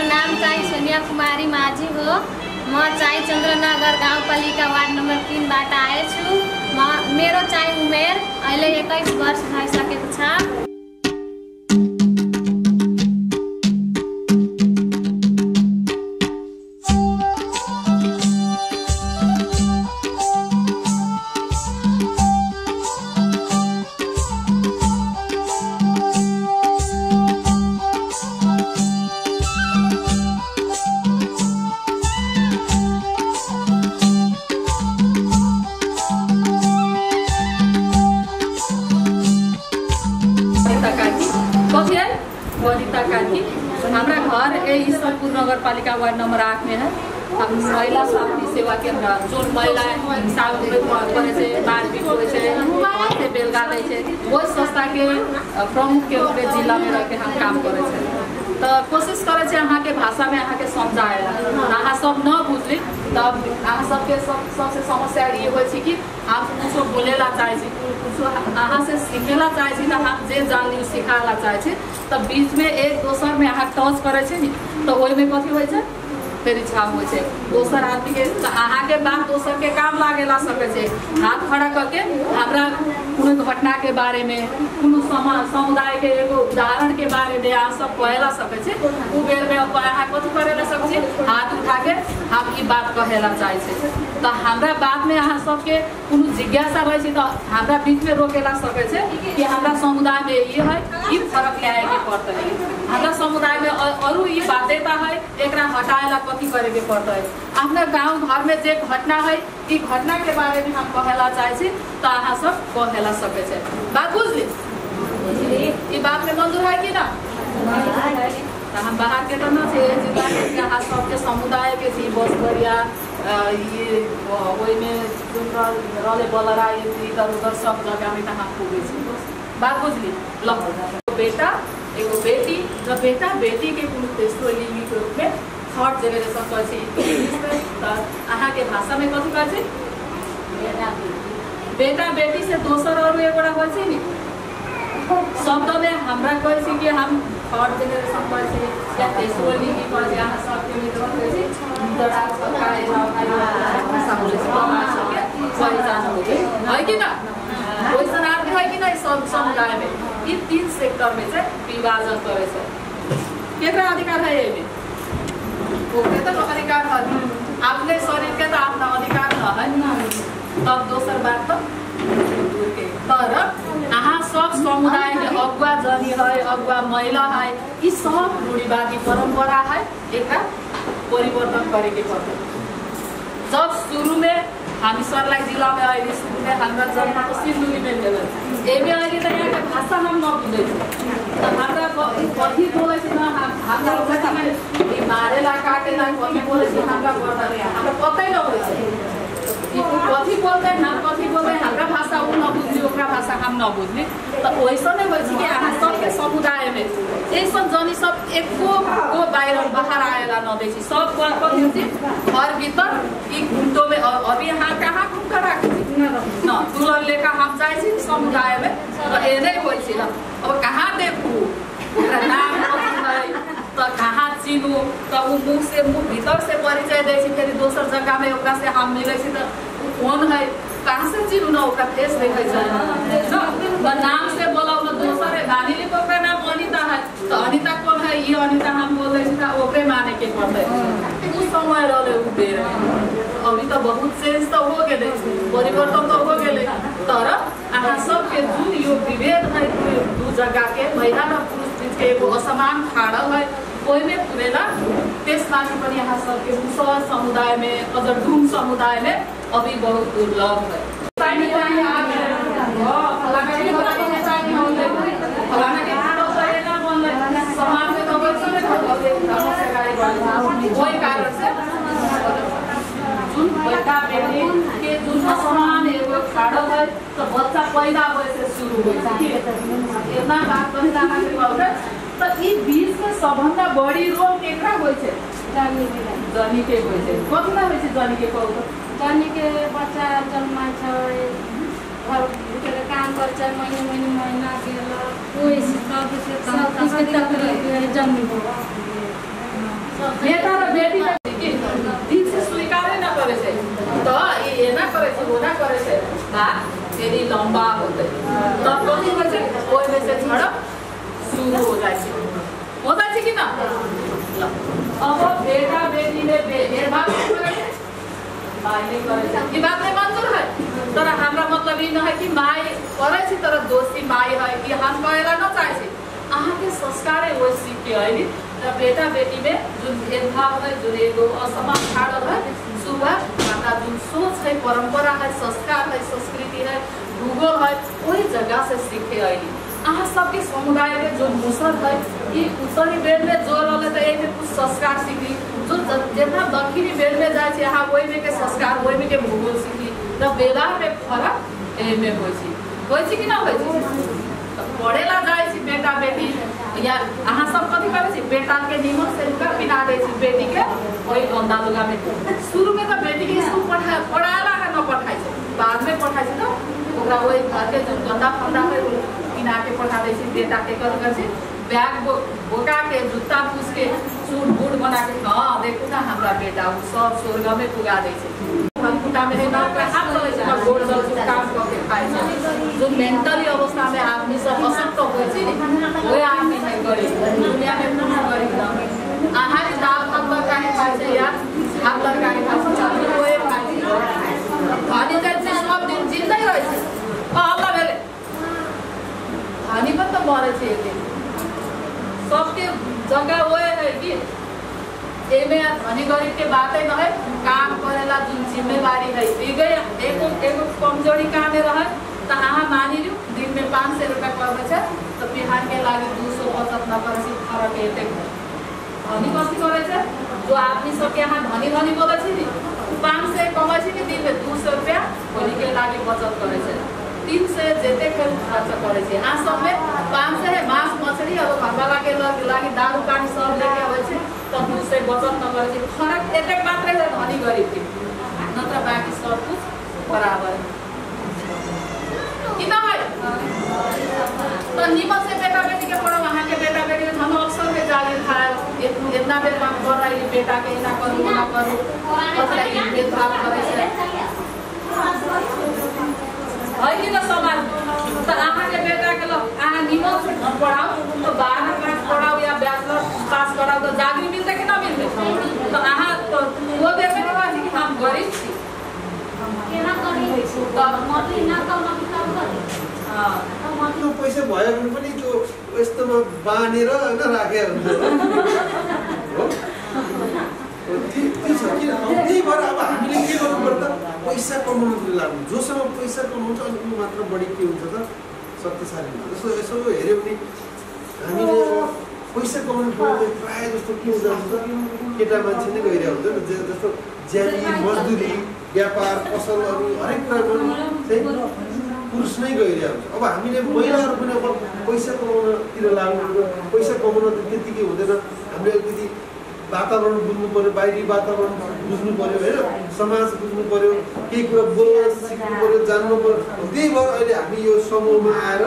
नाम चाहिँ सोनिया कुमारी माझी हो। म चाहिँ चन्द्रनगर गाउँपालिका वार्ड नम्बर 3 बाट आएछु। मेरो चाहिँ उमेर अहिले 21 वर्ष भइसकेको छ। हमारा घर ईश्वरपुर नगर पालिका वार्ड नंबर 8 में है। हम महिला स्वास्थ्य सेवा केंद्र जो महिला मारपीट हो बेलगा दे वो संस्था के प्रमुख के रूप में जिला में रह के हम काम करे तो कोशिश करे अहाँ के भाषा में अहाँ के समझाए अहाँ सब न बुझली तब अहाँ सबके सबसे समस्या ये हो कि हम कुछ बोलेला चाहे कुछ अहाँ से सीखेला चाहे तो हम जे जानी सिखाला चाहे तब बीच में एक दोसर में अहाँ टच करे तो वही में कथी हो फिर छाप हो दोसर आदमी के अहाँ के बात दोसर के काम लागेला सके हाथ खड़ा करके हमरा कोनो घटना के बारे में कोनो समुदाय के एगो उदाहरण के बारे में आप सब कहेला सके उ बेर में अहाँ कथी करेला सके हाथ उठा के हम ई बात कहेला चाहे तो हमरा बात में अहाँ सबके कोनो जिज्ञासा रहे तो हमरा बीच में रोकेला सके कि हमरा समुदाय में ये है ई फर्क ल्याए के पड़ता है हमरा समुदाय में और ये बाध्यता है एकरा हटाएला कथी करे के पड़ता है अपना गांव घर में जे घटना है ई घटना के बारे में हम कहेला चाहे तो अहाँ सब कहेला सके बात बुझली ई बात में मंजूर है कि ना तो हम बाहर के तो ना जिला के यहाँ सबके समुदाय के थी बस बढ़िया ये वही में रले बलरा इधर उधर सब जगह में हम पुगे बात बुझली ल बेटा एगो बेटी र बेटा बेटी के तेसरो लिंगी के रूप में थर्ड जेनरेशन कर अहाँ के भाषा में कथी कर बेटा बेटी से दोसर और एगोड़ा हो शब्द में हमरा कहे कि हम थर्ड जेनरेशन कर या तेसरो लिंगी कर अहाँ सबके है कि ना वैसा अर्थ है कि ना सब समुदाय में ये 3 सेक्टर में से विभाजन करे केकरा अधिकार है ये ओके तो अधिकार है अपने शरीर के तो अपना अधिकार है तब दोसर बात तो तर अहाँ सब समुदाय में अगुआ जनी है अगुआ महिला है ये सब रूढ़िवादी परंपरा है एक परिवर्तन करे के पड़ता जब शुरू में हामी सर्लाही जिला में अहिले शुरू में हमारा जन्म तो सिलगढी में भेल एमे अहिले तो यहाँ के भाषा हम न बुझे तो हमरा कथी बोले न हमरा मारेला काटेला कथी बोले हमरा पता ही न होय कथी बोलते हम कथी बोलते हमरा भाषा उ न बुझली ओकरा भाषा हम न बुझली तो वैसा नहीं हो कि अहाँ सबके समुदाय में ऐसा जनी सब एको को बाहर आएला न देखी सब कथी घर भीतर ई घुंटो में अभी यहाँ कहाँ घूम कर राखी न दुल्हन लेकर हम जाए समुदाय में तो एने हो अब कहाँ देखू नाम तो कहाँ चिनू तो मुँह से मुँह भीतर से परिचय दे फिर दोसर जगह में ओकरा से हम मिले तो कौन है कहाँ से चिनू ना ओकरा फेस देखे तो नाम से बोला दोसर है नानी ओकरा नाम अनिता है तो अनिता कौन है ये अनिता हम बोल रहे ओकरे माने के पड़ते उस समय रहे उ दे अभी तो बहुत चेंज तो हो गए परिवर्तन तो हो गए तर अहाँ सबके जुन यो विभेद है दू जगह के महिला र पुरुष बीच के एगो असमान ठाड़ा है कोई में पुरेला त्यसमाथि पनि यहाँ सबके मुसहर समुदाय में अजरडुम समुदाय में अभी बहुत दुर्लभ है समाज में तो वही कारण से बेटा बेटी के जुन असमान एगो खाड़ो है तो बच्चा पैदा होए से शुरू होए इतना बात पनि जाने के तो ई बीच में सबभन्दा बड़ी रोल केकरा होय छै जनी के होय छै कतना होय छै जनी के कहू जनी के बच्चा जन्माय छै घर के काम कर छै महीना गेल कोई सब से तक जन्म हो नेता र बेटी के दिल से स्वीकार न करे छे तो ये ना करे छे वो ना करे छे बात फेरि लम्बा होतै तब कथि होइ छै ओइ में से झड़प शुरू हो जाय छै कि ना अब बेटा बेटी ने भेदभाव करे छे माई नहीं करे छे ई बात नहीं मंजूर है तर हमरा मतलब ई न है कि माई करे छे तर दोषी माई है कि हम कहेला न चाहे छे अहाँ के संस्कार वो सीख के है र बेटा बेटी में जुन भेदभाव है जुन एगो असमान ठाड़ है शुरुआत हमारा जुन सोच है परंपरा है संस्कार है संस्कृति है भूगोल है वही जगह से सीखे है अहाँ सबके समुदाय में जो मुसर है ये उत्तरी बेल्ट में जो रहे तो ये कुछ संस्कार सीखी जो जितना दक्षिणी बेल्ट में जाए यहाँ वही में के संस्कार वही में के भूगोल सीखी र व्यवहार में फरक एमे होय कि ना होय पढ़ेला जाए बेटा बेटी या अहाँ सब कथी करे छी बेटा के नीमन से लुगा पिना दे छी बेटी के वही गंदा लुगा में शुरू में तो बेटी के स्कूल पढ़ाला है न पढ़ाई छै बाद में पढ़ाई छै तो ओकरा वही घर के जो गंदा फंदा है पिना के पढ़ा दे छी बेटा के कर कर छी बैग बोका के जूता पूछ के सूट बूट बना के हां देखो ना हमरा बेटा सब स्वर्ग में पुगा दे छै कुटा में ना हाथ चले छै गोड़ दल काम करके खाए छै जो मेंटली अवस्था में आदमी सब अशक्त होय छै ओए आदमी नहीं गरी दुनिया में पूरा गरी न आहार दाल भात तरकारी खाए छै या भात तरकारी खाए छै ओए खाए छै खाने जाय सब दिन जिंदा रहे छै अल्लाह भेले हानि पर तो मरे छै एक सबके जगह वो है कि एमे धनी गरीब के बात है न है काम करेला जुन जिम्मेवारी है एगो कमजोरी काम में रहे तो अहाँ मानी लियो दिन में 500 रुपया करबे छै तो बिहान के लागे 200 बचत न करे छै फरक एते धनी कथी करे छै जो आदमी सब के यहाँ धनी धनी बोले छै 500 कमाई छै कि दिन में 200 रुपया होली के लागे बचत करे छै 300 जेते के खर्च करे छै आ सब में 500 है मांस मछली और भगवाला के लागे दारू पानी सब लेके आवे छै तो 200 बचत न करे छै फरक एते मात्र है धनी गरीब के नत्र बाकी सब कुछ बराबर है कि ना है तो निमन से बेटा बेटी के पढ़ो वहां के बेटा बेटी हम अक्सर में जागिर खाए इतना बेर काम कर रही बेटा के ना करू ना करू मतलब ये भेदभाव करे छै है कि ना समाज तो अहाँ के बेटा के अहाँ निमन से पढ़ाओ तो 12 क्लास पढ़ाओ या बैचलर पास कराओ तो जागरी मिलते कि ना मिलते तो अहाँ तो वो देखे नहीं कि हम गरीब छी केना करी तो मर्ली ना कम काम करे हां त्यो पैसा भयो भने पनि त्यो यस्तोमा बानेर हैन राखे हुन्छ हो त्यही छ कि त्यही भएर अब हामीले के गर्नु पर्दा पैसा कमाउनु लाग्नु जोसँग पैसा कमाउँछ अनि उ मात्र बढी के हुन्छ त शक्तिशाली हुन्छ यसो हेर्यो भने हामीले पैसा कमाउनु पर्दा प्राय जस्तो के हुन्छ त केटा मान्छे नै गइरहेको हुन्छ नि जस्तो ज्यामी मजदुरी व्यापार पसलहरू हरेक कुरामा चाहिँ पुरुष नै गइरहेको हुन्छ अब हामीले महिलाहरू पनि अब पैसा कमाउनतिर लाग्नु पैसा कमाउन त त्यतिकै हुँदैन हामीले अलिकति वातावरण बुझ्नु पर्यो बाहिरी वातावरण बुझ्नु पर्यो हैन समाज बुझ्नु पर्यो केही कुरा बोल्न सिक्नु पर्यो जान्नु पर्यो त्यही भएर अहिले हामी यो समूहमा आएर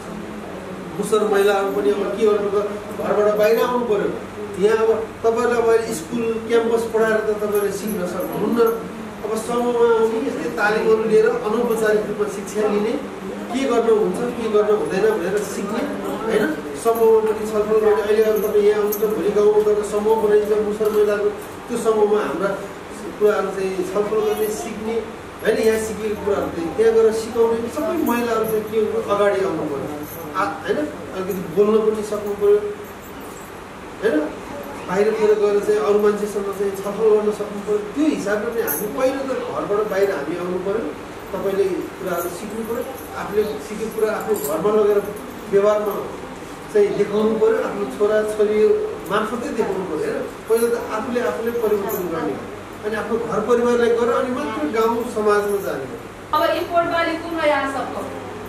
मुसर महिलाहरू पनि अब के गर्नु घरबाट बाहिर आउनु पर्यो यहाँ अब तपाईलाई अब स्कुल क्याम्पस पढाएर त तपाईले सिक्न सक्नुहुन्न अब समूहमा आउने यस्तै तालिमहरू लिएर अनौपचारिक रूपमा शिक्षा लिने के गर्नु हुन्छ के गर्नु हुँदैन भनेर सिक्ने हैन समूहमा पनि छलफल गर्ने अहिले अब तपाईँ यहाँ आउनुहुन्छ भोलि गाउँमा गएर समूह बनाइन्छ मुसर महिलाको त्यो समूहमा हाम्रा कुराहरू चाहिँ छलफल गर्ने सिक्ने हैन यहाँ सिकेको कुराहरू चाहिँ त्यहाँ गएर सिकाउने सबै महिलाहरू चाहिँ के अगाडि आउनु पर्यो हैन अलिकति बोल्न पनि सक्नु पर्यो हैन बाहिरतिर गएर चाहिँ अरू मान्छेसँग चाहिँ छलफल गर्न सक्नु पर्यो त्यो हिसाबले चाहिँ हामी पहिलो त घरबाट बाहिर हामी आउनु पर्यो तपाईले कुराहरू सिक्नु पर्यो आफूले सिकेको कुरा आफ्नो घरमा लगेर व्यवहारमा चाहिँ देखाउनु पर्यो आफ्नो छोरा छोरी मार्फतै देखाउनु पर्यो हैन पहिला त आफूले परिवर्तन गर्ने अनि आफ्नो घर परिवारलाई गरेर अनि मात्र गाउँ समाजमा जाने अब इम्पोर्ट वाली कुन है यहाँ सबको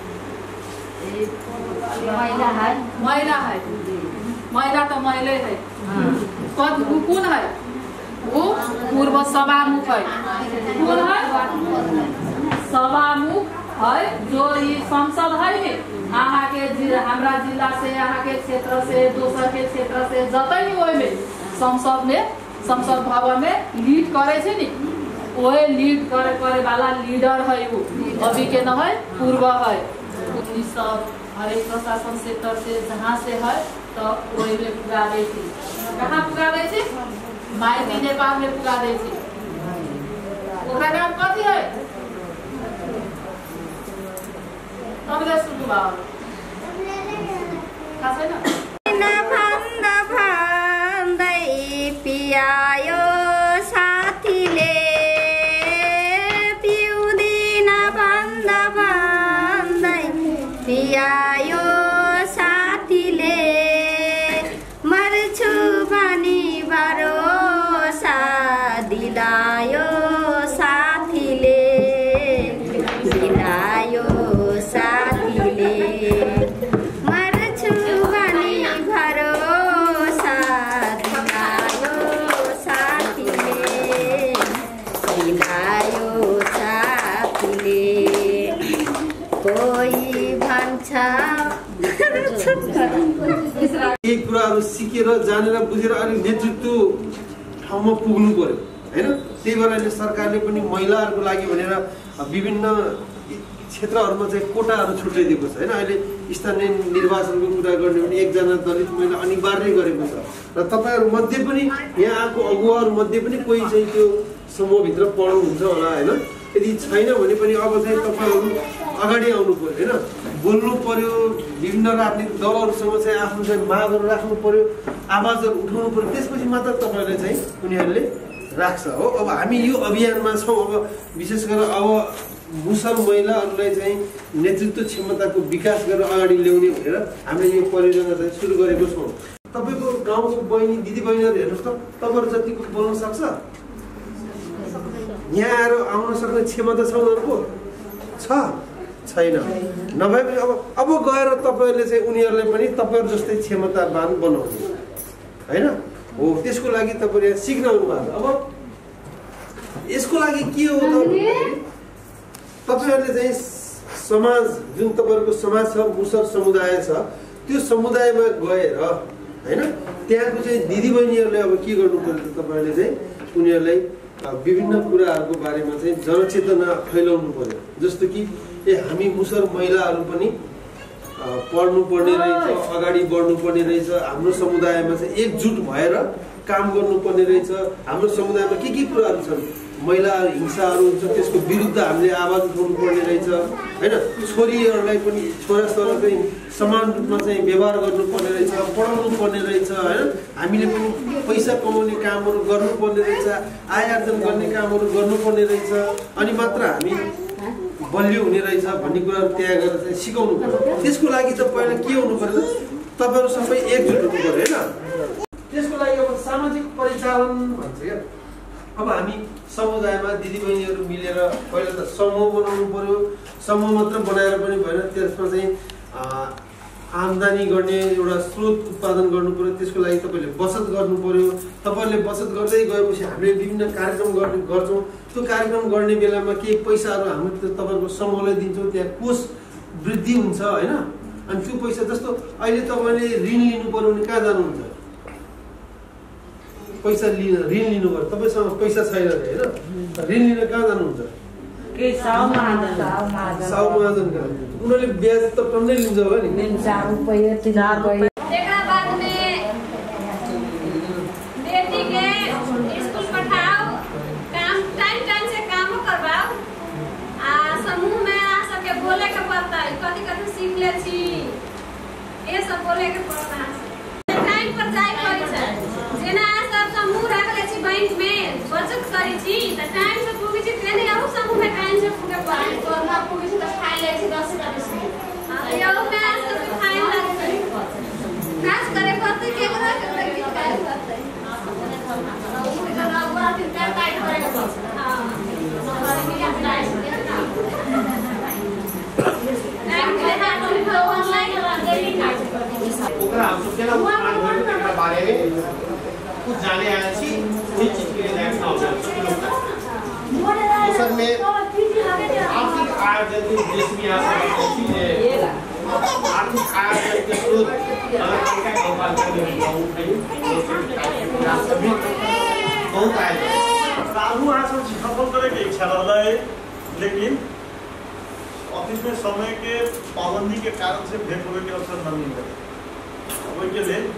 महिला है महिला तो महिला है कौन है वो पूर्व सभामुख है कौन है सभामुख है जो ये संसद है नि यहाँ के हमारा जिला से यहाँ के क्षेत्र से दोसर के क्षेत्र से जतै ओइ में संसद भवन में लीड करे छे नी, ओए लीड करे वाला लीडर है वो, अभी के न है पूर्व है। पुलिस सब हरेक प्रशासन सेक्टर से जहाँ से है तो वही में पुगा दे थी। कहाँ पुगा दे थी? माइती नेपाल में पुगा दे थी। ओकरा नाम कथी है? तबले सुनु बाबा थाहा छैन? पियायो साथीले पिउँदिन भन्दा भन्दै पियायो साथीले मर्छु भनी भरोसा दिलायो साथीले दिलायो साथीले मर्छु भनी भरोसा दिलायो साथीले दिलायो साथीले कोही भन्छ यही कुराहरू सिकेर जानेर बुझेर अलिक नेतृत्व ठाउँमा पुग्नु पर्यो हैन। त्यही भएर अहिले सरकारले पनि महिलाहरूको लागि भनेर विभिन्न क्षेत्रहरूमा चाहिँ कोटाहरू छुट्याइदिएको छ हैन। अहिले स्थानीय निर्वाचनको कुरा गर्ने भने एकजना दलित महिला अनिवार्य गरेको छ र तपाईँहरू मध्ये पनि यहाँ आएको अगुवाहरू मध्ये पनि कोही चाहिँ त्यो समूहभित्र पढ्नुहुन्छ होला हैन। यदि छैन भने पनि अब चाहिँ तपाईँहरू अगाडि आउनु पर्यो हैन, बोल्नु पर्यो, विभिन्न राजनीतिक दलहरूसँग चाहिँ आफ्नो चाहिँ मागहरू राख्नु पर्यो, आवाजहरू उठाउनु पर्यो, त्यसपछि मात्र तपाईँहरूले चाहिँ उनीहरूले राख्छ हो। अब हामी यो अभियानमा छौँ। अब विशेष गरेर अब मुसल महिलाहरूलाई चाहिँ नेतृत्व क्षमताको विकास गरेर अगाडि ल्याउने भनेर हामीले यो परियोजना चाहिँ सुरु गरेको छौँ। तपाईँको गाउँको बहिनी दिदी बहिनीहरू हेर्नुहोस् त, तपाईँहरू जतिको बोल्न सक्छ, यहाँ आएर आउन सक्ने क्षमता छ उनीहरूको? छैन। नभए पनि अब गएर तपाईँहरूले चाहिँ उनीहरूलाई पनि तपाईँहरू जस्तै क्षमतावान बनाउने होइन हो। त्यसको लागि तपाईँहरू यहाँ सिक्न आउनु भएको। अब यसको लागि के हो त भन्दाखेरि तपाईँहरूले चाहिँ समाज, जुन तपाईँहरूको समाज छ, मुसर समुदाय छ, त्यो समुदायमा गएर होइन त्यहाँको चाहिँ दिदीबहिनीहरूले अब के गर्नु पर्यो त तपाईँहरूले चाहिँ उनीहरूलाई विभिन्न कुराहरूको बारेमा चाहिँ जनचेतना फैलाउनु पर्यो। जस्तो कि हामी मुसर महिलाहरू पनि पढ्नु पर्ने रहेछ, अगाडि बढ्नु पर्ने रहेछ, हाम्रो समुदायमा चाहिँ एकजुट भएर काम गर्नुपर्ने रहेछ। हाम्रो समुदायमा के कुराहरू छन्, महिला हिंसाहरू हुन्छ, त्यसको विरुद्ध हामीले आवाज उठाउनु पर्ने रहेछ होइन। छोरीहरूलाई पनि छोराछोरीलाई चाहिँ समान रूपमा चाहिँ व्यवहार गर्नुपर्ने रहेछ, पढाउनु पर्ने रहेछ होइन। हामीले पनि पैसा कमाउने कामहरू गर्नुपर्ने रहेछ, आय आर्जन गर्ने कामहरू गर्नुपर्ने रहेछ, अनि मात्र हामी बलियो हुने रहेछ भन्ने कुराहरू त्यहाँ गएर चाहिँ सिकाउनु पर्यो। त्यसको लागि त पहिला के हुनु पर्यो, तपाईँहरू सबै एकजुट हुनु पर्यो होइन। त्यसको लागि अब सामाजिक परिचालन भन्छ क्या। अब हामी समुदायमा दिदीबहिनीहरू मिलेर पहिला त समूह बनाउनु पर्यो। समूह मात्र बनाएर पनि भएन, त्यसमा चाहिँ आम्दानी गर्ने एउटा स्रोत उत्पादन गर्नु पर्यो। त्यसको लागि तपाईँले बचत गर्नु पर्यो। तपाईँहरूले बचत गर्दै गएपछि हामीले विभिन्न कार्यक्रम गर्छौँ। त्यो कार्यक्रम गर्ने बेलामा केही पैसाहरू हामी तपाईँहरूको समूहलाई दिन्छौँ, त्यहाँ कोष वृद्धि हुन्छ होइन। अनि त्यो पैसा जस्तो अहिले तपाईँले ऋण लिनु पर्यो भने कहाँ जानुहुन्छ? पैसा ऋण लिनु पर्यो, तपाईँसँग पैसा छैन होइन, ऋण लिन कहाँ जानुहुन्छ? साउ महाजन का उन्होंने ब्याज तो टन्नै लिन्छ होला नि, 4 रुपैयाँ 3 रुपैयाँ। एकरा बाद में बेटी के स्कूल पठाओ, काम टाइम से काम करवाओ, आ समूह में आ सके बोले के पड़ता है, कथी सीख ले छी, ये सब बोले के पड़ता है। टाइम पर जाय करी छै, जेना सब समूह रख ले छी बैंक में बचत करी छी, त टाइम से पुगी छी, तेने आउ समूह में टाइम से पुगे पड़े, कोरोना पुगी छी त खाइ ले छी 10 रुपैया। यो में सब खाइ लागै, काज करे पड़ते के करे के काज करते, ओकरा बाद फिर टाइट करे के पड़ते। हां हमारे मिला टाइम के हाथ में ऑनलाइन डेली काज ओकरा हम सब केना के बारे में कुछ जाने आए छी, कोई चीज के लिए लायक ना हो सर में आर्थिक आय यदि देश में आ सकती है आदमी खाया करके तो नगरपालिका गौपालिका में गाँव बहुत आए राजू यहाँ सब छलफल करे के इच्छा रहला है, लेकिन ऑफिस में समय के पाबंदी के कारण से भेंट होने के अवसर न मिल रहे। वही के लिए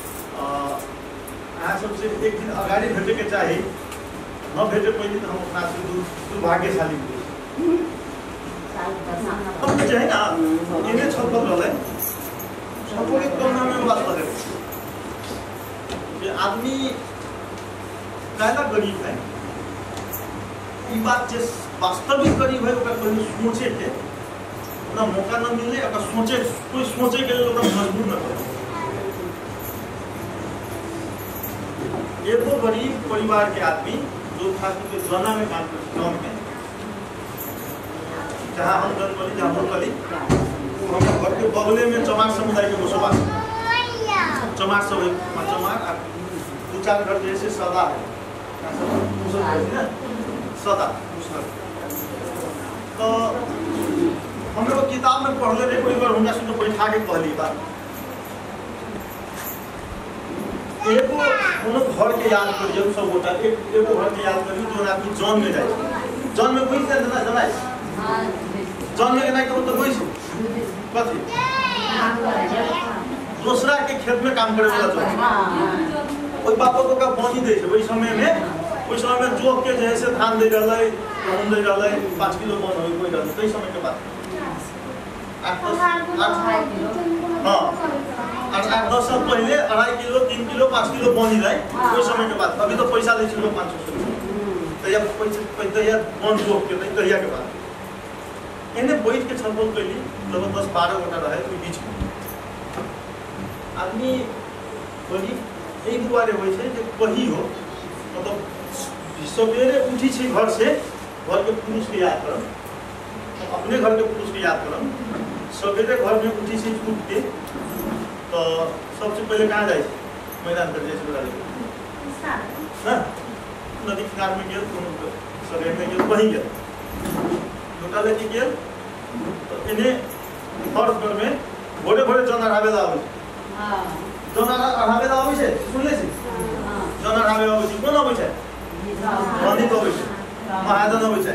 यहाँ सबसे एक दिन अगाड़ी भेटे के चाहिए, न भेटे कोई दिन हम अपना से दुर्भाग्यशाली हुए। हम जो है ना इन्हें छलफल रहला है, छलफल के क्रम में बात करे कि आदमी पहला गरीब है, ये बात जो वास्तविक गरीब है ओकरा कहीं सोचे के ना मौका न मिले, अगर सोचे कोई सोचे के लिए ओकरा मजबूर न करे। एगो गरीब परिवार के आदमी जो खास करके गन्ना में काम करते गाँव में, जहाँ हम जनपली जहाँ मुरकली हमारे घर के बगले में चमार समुदाय के बसोबास, चमार सब चमार 2-4 घर जैसे सदा है सदा तो हम लोग किताब में पढ़ले रहे, कोई बार उनका सुन बैठा के पहली बार एगो घर के याद करिए सब गोटा, एगो घर के याद करिए जो आदमी जौन में जाए, जौन में कोई जनाए जौन में नहीं करो तो कोई कथी दूसरा के खेत में काम करे वाला जौन कोई बापो को का पानी दे वही समय में जोक के जैसे धान दे रहा है, गहूम दे रहा है, 5 किलो बन हो कोई रहा कई समय के बाद 8-10 साल पहले 2.5 किलो 3 किलो 5 किलो बनी रहे कोई समय के बाद। अभी तो पैसा ले चलो 500 तैयार पैसा बन जोक के तैयार के बाद इन्हें बैठ के छलफल कैली लगभग 10-12 गोटा रहे बीच में आदमी बोली एक दुआरे हो कही हो मतलब सवेरे उठी छी घर से घर के पुरुष के याद करम, अपने घर के पुरुष के याद करम, सवेरे घर में उठी छी उठ के तो सबसे पहले कहाँ जाए मैदान पर जैसे नदी किनार में गए सवेरे में गए वहीं गए लोटा लेके गए तो इन्हें हर घर में भोरे भोरे जन अढ़ावेला आवे जन अढ़ावेला आवे सुन ले जन अढ़ावे आवे कौन आवे पंडित आवे महाजन आवे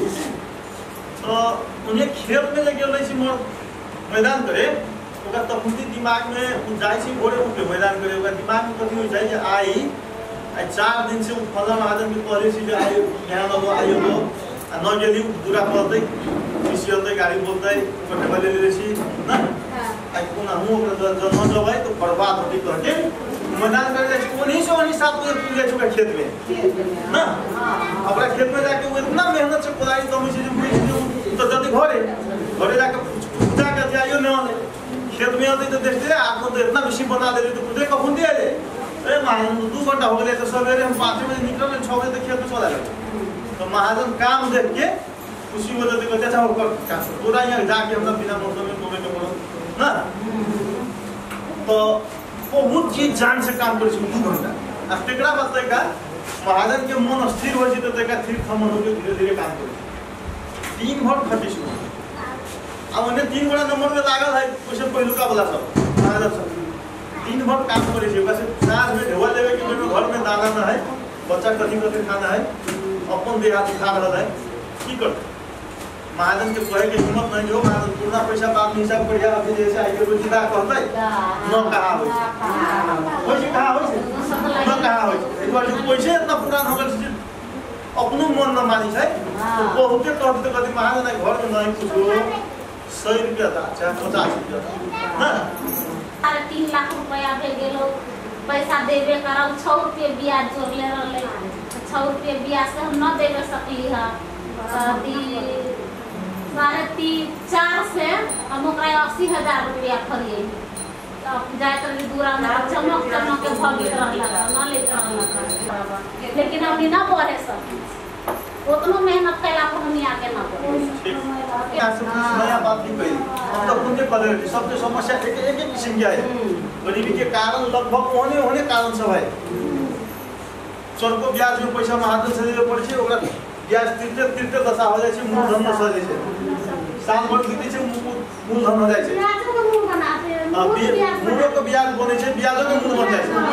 तो उन्हें खेत में लगे रही मैदान करे तखुदी दिमाग में जाए भोरे उठ के मैदान करे दिमाग में कथी हो जाए आई 4 दिन से फला महाजन के कहले आई ध्यान आइयो न गेली दूरा बोलते किसी गाड़ी बोलते ले लेसी ना आई कोन हम जन्म जब है तो बर्बाद होती करके मैदान कर जाए उन्हीं से उन्हीं 7 बजे पूछ जाए खेत में ना अपना खेत में जाके वो इतना मेहनत से कोदाई दमी से तो जल्दी घरे जाके पूजा कर जाइयो न खेत में आते तो देखते आपको तो इतना बेसी बना दे तो पूजे कब दिया जाए अरे महाजन 2 घंटा हो गए तो सवेरे हम 5 बजे निकले 6 बजे तक खेत में चला गए तो महाजन काम देख के खुशी हो जाती कहते अच्छा होकर पूरा यहाँ जाके हम बिना मौसम में घूमे के बोलो ना तो बहुत चीज जान से काम कर 2 घंटा अब टेकरा बताए का महाजन के मन स्थिर हो जाते तो तीर्थ मन होकर धीरे धीरे काम कर 3 भर खटी शुरू अब उन्हें 3 बड़ा नंबर में लागल है वैसे पहलू का बोला सब महाजन सब 3 भर काम करे वैसे साँझ में ढेवा लेवे के घर में दाना न है बच्चा कथी खाना है अपन देहात खा रहा है की कर महाजन के कहे के हिम्मत नहीं हो महाजन पूरा पैसा बाद में हिसाब करिया अभी जैसे आई के रोजी दा कहता है न कहा हो वैसे कहा हो न कहा हो एक बार जो पैसे इतना पुरान हो गए अपनो मन न मानी है तो बहुते कहते कभी महाजन घर में नहीं कुछ 100 रुपया था चाहे 50 रुपया ना 3 लाख रुपया पे गेलो पैसा देवे करा 6 रुपये ब्याज जोड़ले रहले 6 रुपये ब्याज से हम न देवे सकली है 4.5 से हम 80,000 रुपया खरिए जाए तो दूरा में चमक के भगित रहला न लेते रहला लेकिन हमनी न बढ़े सब उतना मेहनत कैला पर हमनी आगे न बढ़े नया बात नहीं कही हम तो खुद के सबसे समस्या एक किस्म की है गरीबी के कारण लगभग होने कारण सब है चरको ब्याज में पैसा महाजन से देवे पड़े ब्याज तीरते दशा हो जाए मूलधन दशा जैसे साल भर बीते मूलधन हो जाइ छै। ब्याजो के मूल बनाते हैं, मूल ब्याज मूलो के ब्याज बनै छै, ब्याजो के मूल बन जाइ छै।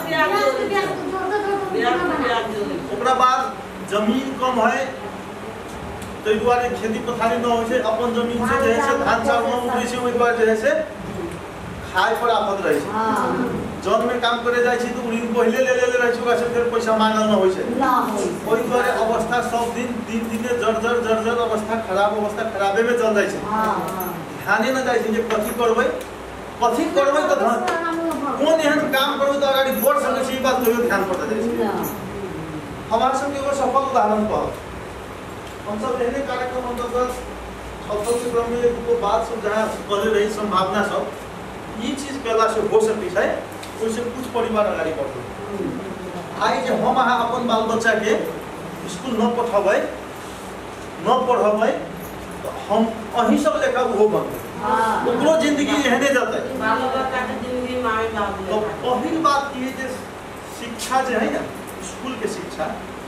ओकरा बाद जमीन कम है ताहि दुआरे खेती पथारी न होइ छै, अपन जमीन से जे है से धान चाउर न उपजै छै, ओहि दुआरे जे है से खाय पर आफत रहै छै। जन में काम करे जाइ छै तो ऋण पहले ले रहै छै, ओकरा से फेर पैसा मांगल न होइ छै। ओहि दुआरे अवस्था सब दिन दिने जर्जर अवस्था, खराब अवस्था खराबे में चल जाइ छै। ध्याने न जाइ छै जे कथी करबै त कोन एहन काम करबै त अगाडि बढ़ सकै छै, ई बात कहियो ध्यान पर जाइ छै। हमरा सबके एगो सफल उदाहरण कहब, हम सब एहने कार्यक्रम अंतर्गत सफल के क्रम में एगो बात सब जहाँ कहले रही संभावना सब, ई चीज कला से हो सकै छै, ओइसे कुछ परिवार अगाडि बढ़तै। आइ जे हम अहाँ अपन बाल बच्चा के स्कूल न पठाबै न पढ़बै तो हम अहीं सब लेखा उहो बनबै, ओकरो जिंदगी एहने जतै। तो पहिल बात की है, शिक्षा जो है ना, स्कूल के शिक्षा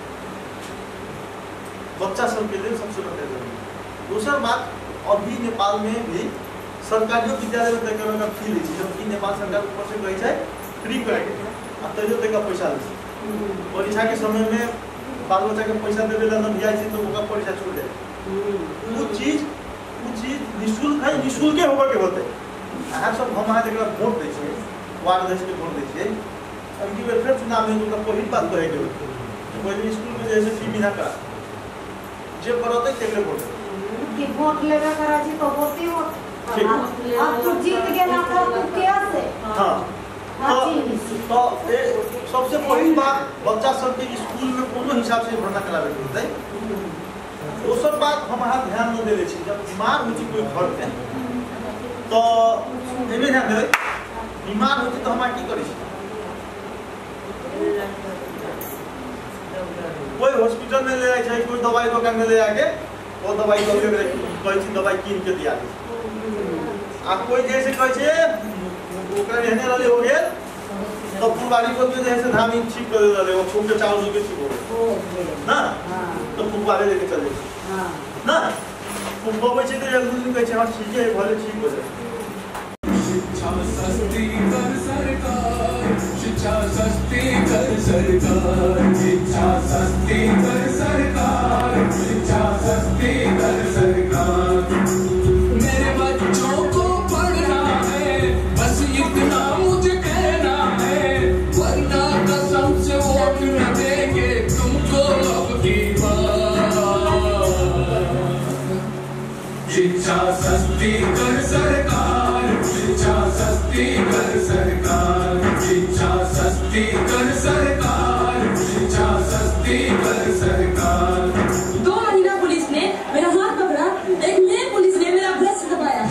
बच्चा सबके लिए सबसे बड़ा जरूरी है। दूसरा बात, अभी नेपाल में भी सरकारी विद्यालय में तक फी लै छै, जबकि नेपाल सरकार ऊपर से कहै छै फ्री कराके, आ तैयो तक पैसा लै छै। परीक्षा के समय में बाल बच्चा के पैसा देवे ला न दिया छै तो ओकर परीक्षा छूट जाए। वो चीज निःशुल्क है, निःशुल्के होबे के होते। अहाँ सब हम अहाँ जकरा वोट दै छियै, वार्ड अध्यक्ष के वोट दै छियै, अब की बेर फेर चुनाव में ओकरा पहिल बात कहे के होते पहले स्कूल में जैसे फी बिना करा जे करते तेकरे वोट कि वोट लेवे करा छी तो होती हो। अब तू जीत गेला तो तू कैसे? हां तो सबसे पहिल बात, बच्चा सबके स्कूल में कोनो हिसाब से भर्ना करावे के होते। दोसर बात, हम अहाँ ध्यान न देले छी, जब बीमार हो छी कोई घर में तो एमे ध्यान देबै, बीमार हो छी तो हम की करै छी, कोई हॉस्पिटल में ले जाए छै, कोई दवाई दुकान में ले जाके वो दवाई कहै छी दवाई कीन के दिया दे। आ कोई जैसे कहै छै ओकरा एहने रहले हो गेल तो फुलवारी को जैसे धामी ठीक कर रहले, वो फूल के चावल के ठीक हो ना, तो फुलवारी लेके चल जाए ना, फुलवारी छै तो एक दिन कहै छै हां ठीक है भले ठीक हो जाए। शिक्षा सस्ती कर सरकार, शिक्षा सस्ती कर सरकार, शिक्षा सस्ती कर सरकार, शिक्षा सस्ती कर सरकार। मेरे बच्चों को पढ़ना है, बस इतना मुझे कहना है, वरना कसम से वोट न देंगे तुमको अब की बार। शिक्षा सस्ती कर सरकार, शिक्षा सस्ती कर सरकार, शिक्षा सस्ती कर सरकार, शिक्षा सस्ती कर सरकार। 2 महीना पुलिस ने मेरा हाथ पकड़ा, एक मेल पुलिस ने मेरा ब्रेस्ट दबाया,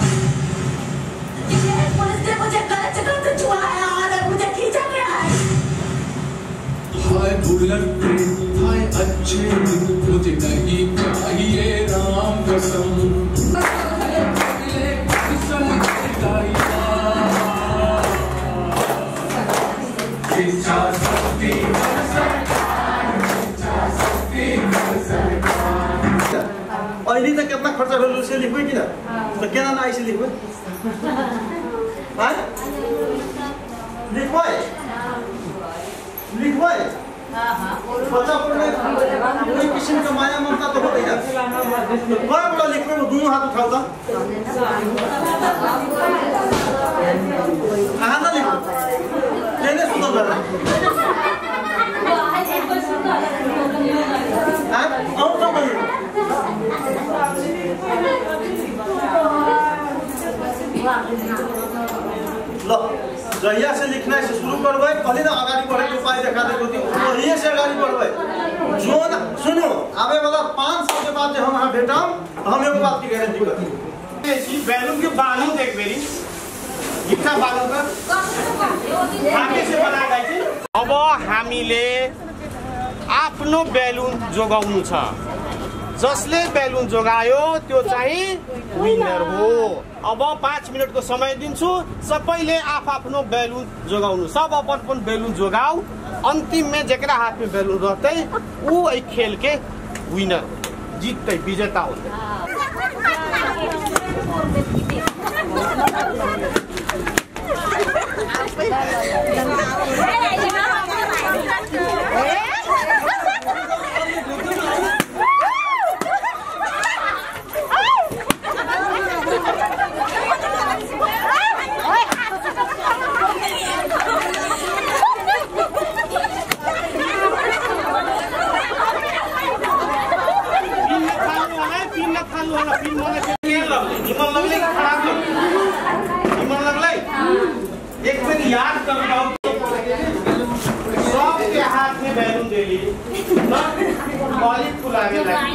पुलिस ने मुझे गलत जगह से छुआया और मुझे खींचा गया है। हाय बुलंद, हाय अच्छे, मुझे नहीं चाहिए राम कसम। शिक्षा सस्ती कर सरकार, शिक्षा सस्ती कर सरकार। अहिले त कितना खर्च भेल से लिखबै कि ना, तो केना ना ऐसे लिखबै, हां लिखबै बच्चा पढ़ने कोई किस्म का माया ममता तो होते हैं, बड़ा बड़ा लिखबै, दोनों हाथ उठाओ तो कहाँ ना लिखो लेने सुनो कर लो जहिया से लिखना से शुरू करबै, कहली ना अगाडि बढ़े के उपाय देखा दे होती, वही से अगाडि बढ़बै। जो ना सुनो, आवे वाला 5 साल के बाद जे हम यहाँ भेटम तो हम एगो बात की गारंटी करती, बैलून के बालू देख बेरी इतना बालू का आगे से बनाए जाए छी। अब हामीले आफ्नो बेलुन जोगाउनु छ, जसले बेलुन जोगायो त्यो चाहिँ विनर हो। अब 5 मिनट को समय दिन्छु, सबैले आफ्नो बेलुन जोगाउनु, सब अपन बेलुन जोगाऊ, अंतिम में जेकरा हाथ में बेलुन रहते वो एक खेल के विनर जीतते, विजेता होते। एक बार याद कर पाओ सबके हाथ में बैलून दे ली कॉलेज फुलाने लगी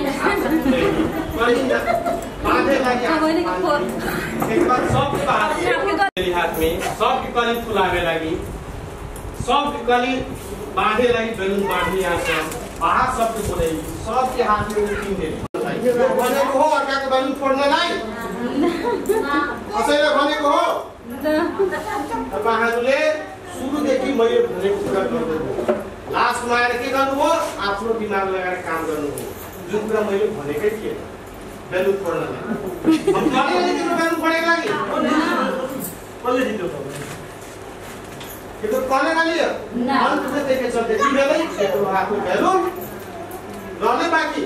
बांधे लगी एक बार सबके हाथ में सबकी कॉलेज फुलाने लगी सबकी कॉलेज बांधे लगी बैलून बांधी यहाँ से बाहर सबके बोलेगी सबके हाथ में तीन दे भनेको हो अर्काको बैलून फोड्न लाई कसैले भनेको हो तपाईँहरूले सुरुदेखि मैले भनेको कुरा गर्दैन लास्टमा आएर के गर्नुभयो आफ्नो दिमाग लगाएर काम गर्नुभयो जुन कुरा मैले भनेकै थिएन बैलून फोड्नलाई बैलून फोडेको लागि कसले जित्यो तो कौन लियो अंत में देखे चलते की बेलै तो हाथो बैलून लने बाकी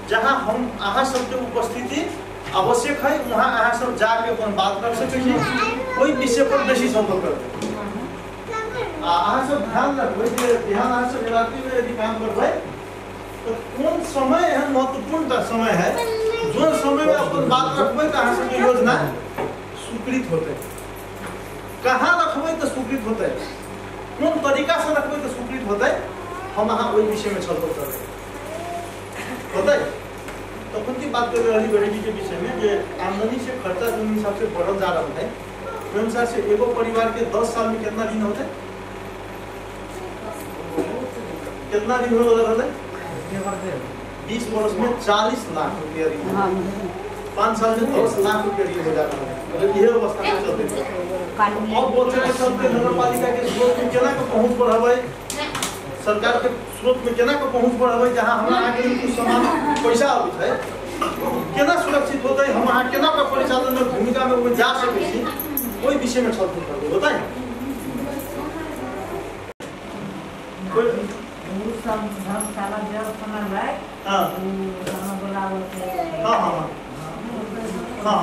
जहाँ हम अहाँ सबके उपस्थिति आवश्यक है, वहाँ अहाँ सब जाके अपन बात कर सकै छी, कोई विषय पर बेसी संपर्क करबै। अहाँ सब ध्यान रखबै जे ध्यान अहाँ सब रात्रि में यदि काम करबै तो कौन समय एहन महत्वपूर्ण समय है जो समय में अपन बात रखबै तो अहाँ सबके योजना स्वीकृत होतै। कहाँ रखबै तो स्वीकृत होतै, कौन तरीका से रखबै तो स्वीकृत होतै, हम अहाँ वही विषय में छलफल करबै होतै। तो कौन सी बात कर रही गरीबी के विषय में जे आमदनी से खर्चा जो हिसाब से बढ़ल जा रहा है, उस अनुसार से एगो परिवार के 10 साल में कितना दिन होते, कितना दिन हो रहा है? 20 वर्ष में 40 लाख रुपया ऋण, 5 साल में 10 लाख रुपया ऋण हो जाता है। मतलब यह अवस्था में चलते हैं। और बोलते हैं चलते नगर पालिका के स्रोत में केना को पहुँच बढ़ावे, सरकार के स्रोत में केना को पहुँच बढ़ावे, जहाँ हमारा आगे कुछ सामान पैसा आबि है केना सुरक्षित होता है, हम अहाँ केना का परिचालन में भूमिका में वो जा सके छी, कोई विषय में छलफल करबै होता है। धर्मशाला जब बनल है हां हम बुलावल के हां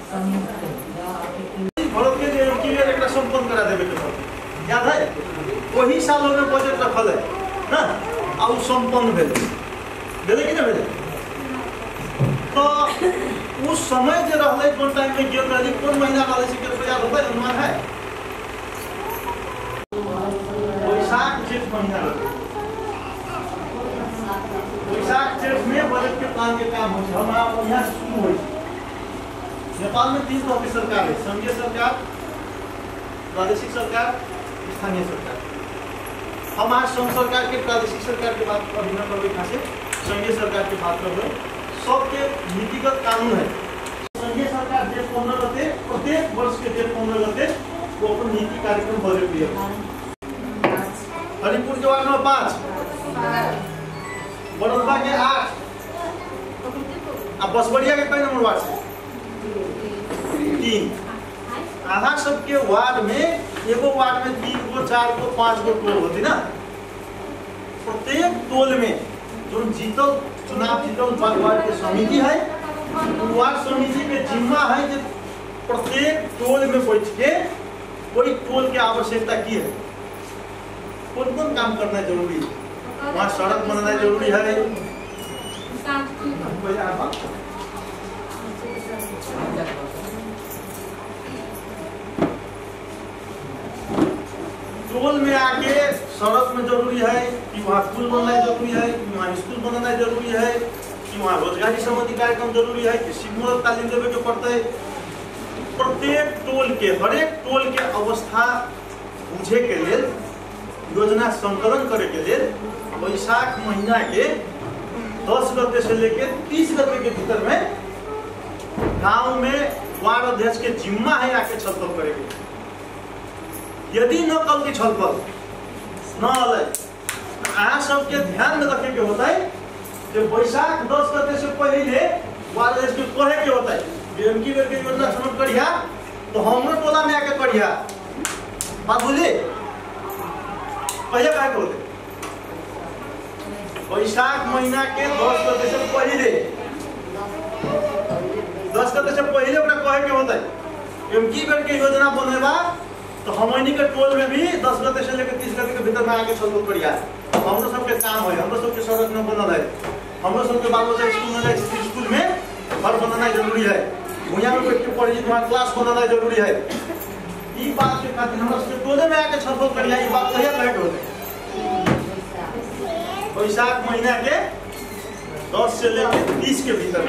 भरत के जे क्लियर एकटा संपन्न करा देबे के पड़त, याद है वही सालों में बजट रखल है ना, आ उ संपन्न भेले कि नहीं भेले। तो उस समय जे रहले कोन टाइम में गेल रहली, कोन महीना वाले से के याद होता है, अनुमान है? वैशाख जेठ महीना रहले, वैशाख जेठ में बजट के प्लान के काम हो, हम यहाँ शुरू हो। नेपाल में 3 तरह की सरकार है, संघीय सरकार, प्रादेशिक सरकार, स्थानीय सरकार। हम आज संघ सरकार के प्रादेशिक सरकार की बात अभी न करबे, खास संघीय सरकार की बात करबे। सबके नीतिगत कानून है। संघीय सरकार जेठ 15 गते, प्रत्येक वर्ष के जेठ 15 गते वो अपन नीति कार्यक्रम बजट दिया। हरिपुर के वार्ड नंबर 5, बड़ौदा के 8, अब बसवड़िया के कई नंबर वार्ड से 3। आधा सबके वार्ड में एगो वार्ड में 3 गो 4 गो 5 गो टोल होती ना। प्रत्येक टोल में जो जीतल चुनाव जीतल वार्ड के समिति है, वार्ड समिति के जिम्मा है कि प्रत्येक टोल में बैठ के कोई टोल की आवश्यकता की है, कौन कौन काम करना जरूरी है, वहाँ सड़क बनाना जरूरी है, टोल में आके सड़क में जरूरी है कि वहाँ पुल बनना जरूरी है, कि वहाँ स्कूल बनाना जरूरी है, कि वहाँ रोजगारी संबंधी कार्यक्रम जरूरी है, कि शिक्षा तालीम देवे के पड़ते है। प्रत्येक टोल के, हरेक टोल के अवस्था बुझे के लिए, योजना संकलन करे के लिए वैशाख महीना के 10 गते से लेके 30 गते के भीतर में गांव में वार्ड अध्यक्ष के जिम्मा है आके छलफल करेंगे। यदि न कल की छलफल न आए, अहाँ सबके ध्यान में रखे के होता है कि वैशाख 10 गते से पहले वार्ड अध्यक्ष के कहे के होता है बीएमकी बेर के योजना समझ करिया तो हमरो टोला में आके करिया, बात बुझे पहले कहे के होते। वैशाख महीना के 10 गते से पहले, 10 गते से पहले ओकरा कहे के होता है एमकी बेर के योजना बनेबा तो हमनी के टोल में भी 10 गते से लेकर 30 गते के भीतर में आके छलफल करिया। हमरो सबके काम है, हमरो सबके सड़क न बनल है, हमरो सबके बाल बच्चा स्कूल में स्कूल में घर बनाना जरूरी है, भूया में बैठ के पढ़ी वहाँ क्लास बनाना जरूरी है। ई बात के खातिर हमरा सबके टोले में आके छलफल करिया। ई बात कहिया कहे होते वैशाख महीना के 10 से लेकर 30 के भीतर।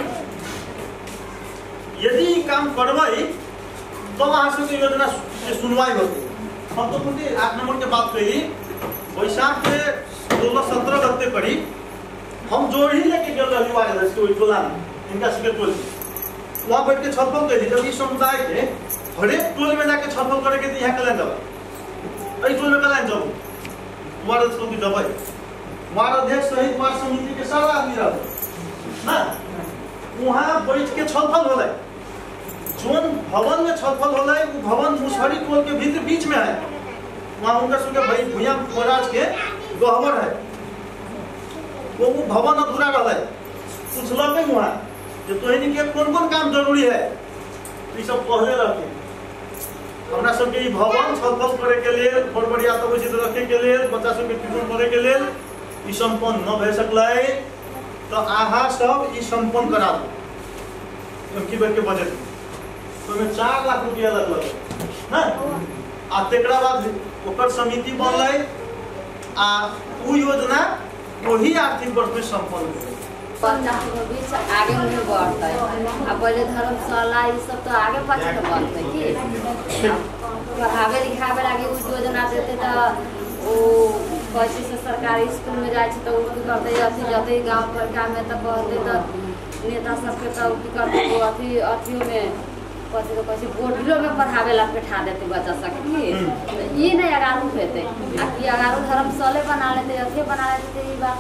यदि काम करवाई तो वहां से योजना की सुनवाई होती। हम तो खुद 8 नंबर के बात कही, वैशाख के 16-17 गते करी हम जोड़ ही लेके गए रही वाले टोला में, इनका सबके टोल वहाँ बैठ के छलफल करी। जब इस समुदाय के हरेक टोल में जाके छलफल करे के यहाँ कल्याण जब टोल में कल्याण जब वार्ड अध्यक्ष की दबाई, वार्ड अध्यक्ष सहित वार्ड समिति के सारा आदमी रहे ना, वहाँ बैठ के छलफल हो रहा। जोन भवन में छलफल हो रहा है वो भवन मुसहरी टोल के भीतर बीच में है, वहाँ उनका सुनकर भाई भूया महाराज के गहवर है, वो भवन अधूरा रहा है। पूछलक वहाँ जो तोहनी के कौन कौन काम जरूरी है, तो ये सब कहले रहते। हमरा सबके ई भवन छलफल करे के लिए, बड़-बड़ आतंकवादी रखे के लिए, बच्चा सबके ट्यूशन करे के लिए ई संपन्न न भए सकलै, तो आहा सब ई संपन्न करा दो की बेर के बजट तो में 4 लाख रुपया लगल ना। आ तेकरा बाद ओकर समिति बनलै आ उ योजना वही आर्थिक वर्ष में संपन्न भेल। बच्चा के बीच आगे नहीं बढ़ते, अब पहले धर्मशाला ये सब तो आगे पीछे बढ़ते कि पढ़ावे लिखावे लगे उस योजना देते तो वो पैसे से सरकारी स्कूल में जाए तो की करते अथी जते गाँव पर काम में तो कहते तो नेता सबके तो की करते वो अथियों में पैसे बोर्डिलो में पढ़ावे ला बैठा देते बच्चा सबके कि ये नहीं 11 हेते आ कि 11 धर्मशाले बना लेते अथी बना लेते ये बात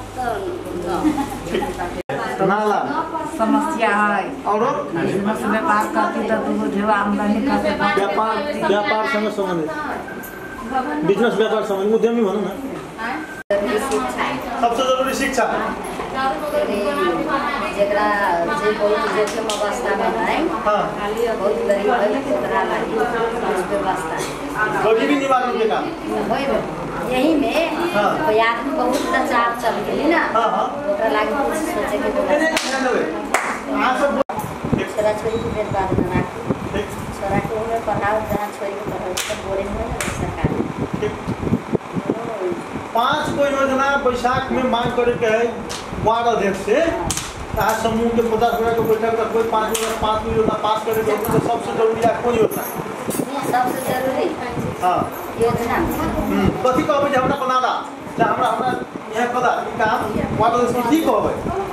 तो नाला समस्या है और बिजनेस व्यापार करती तो दूगो जो आमदनी करते व्यापार संग संबंधित बिजनेस व्यापार संबंधित उद्यमी भनौँ न। सबसे जरूरी शिक्षा जेकरा जे बहुत जोखिम अवस्था में है बहुत गरीब है ओकरा लागि व्यवस्था गरीबी निवारण के काम यही में कोई आदमी बहुत लाचार चल गेली ना ओकरा लागि कुछ सोचे के छोरा छोरी के बेर बाद ना छोरा के उम्र पढ़ाओ जहाँ छोरी के पढ़ाओ सब बोरे में सरकार 5 को योजना बैसाख में मांग करे के है वार्ड अध्यक्ष से। आज समूह के 50 को बैठक तक कोई 5 योजना पास करे के तो सबसे जरूरी है कोई योजना सबसे जरूरी हां योजना कथी कहबै जे हमरा बना दा जे हमरा यहाँ पता काम वार्ड अध्यक्ष की कहबै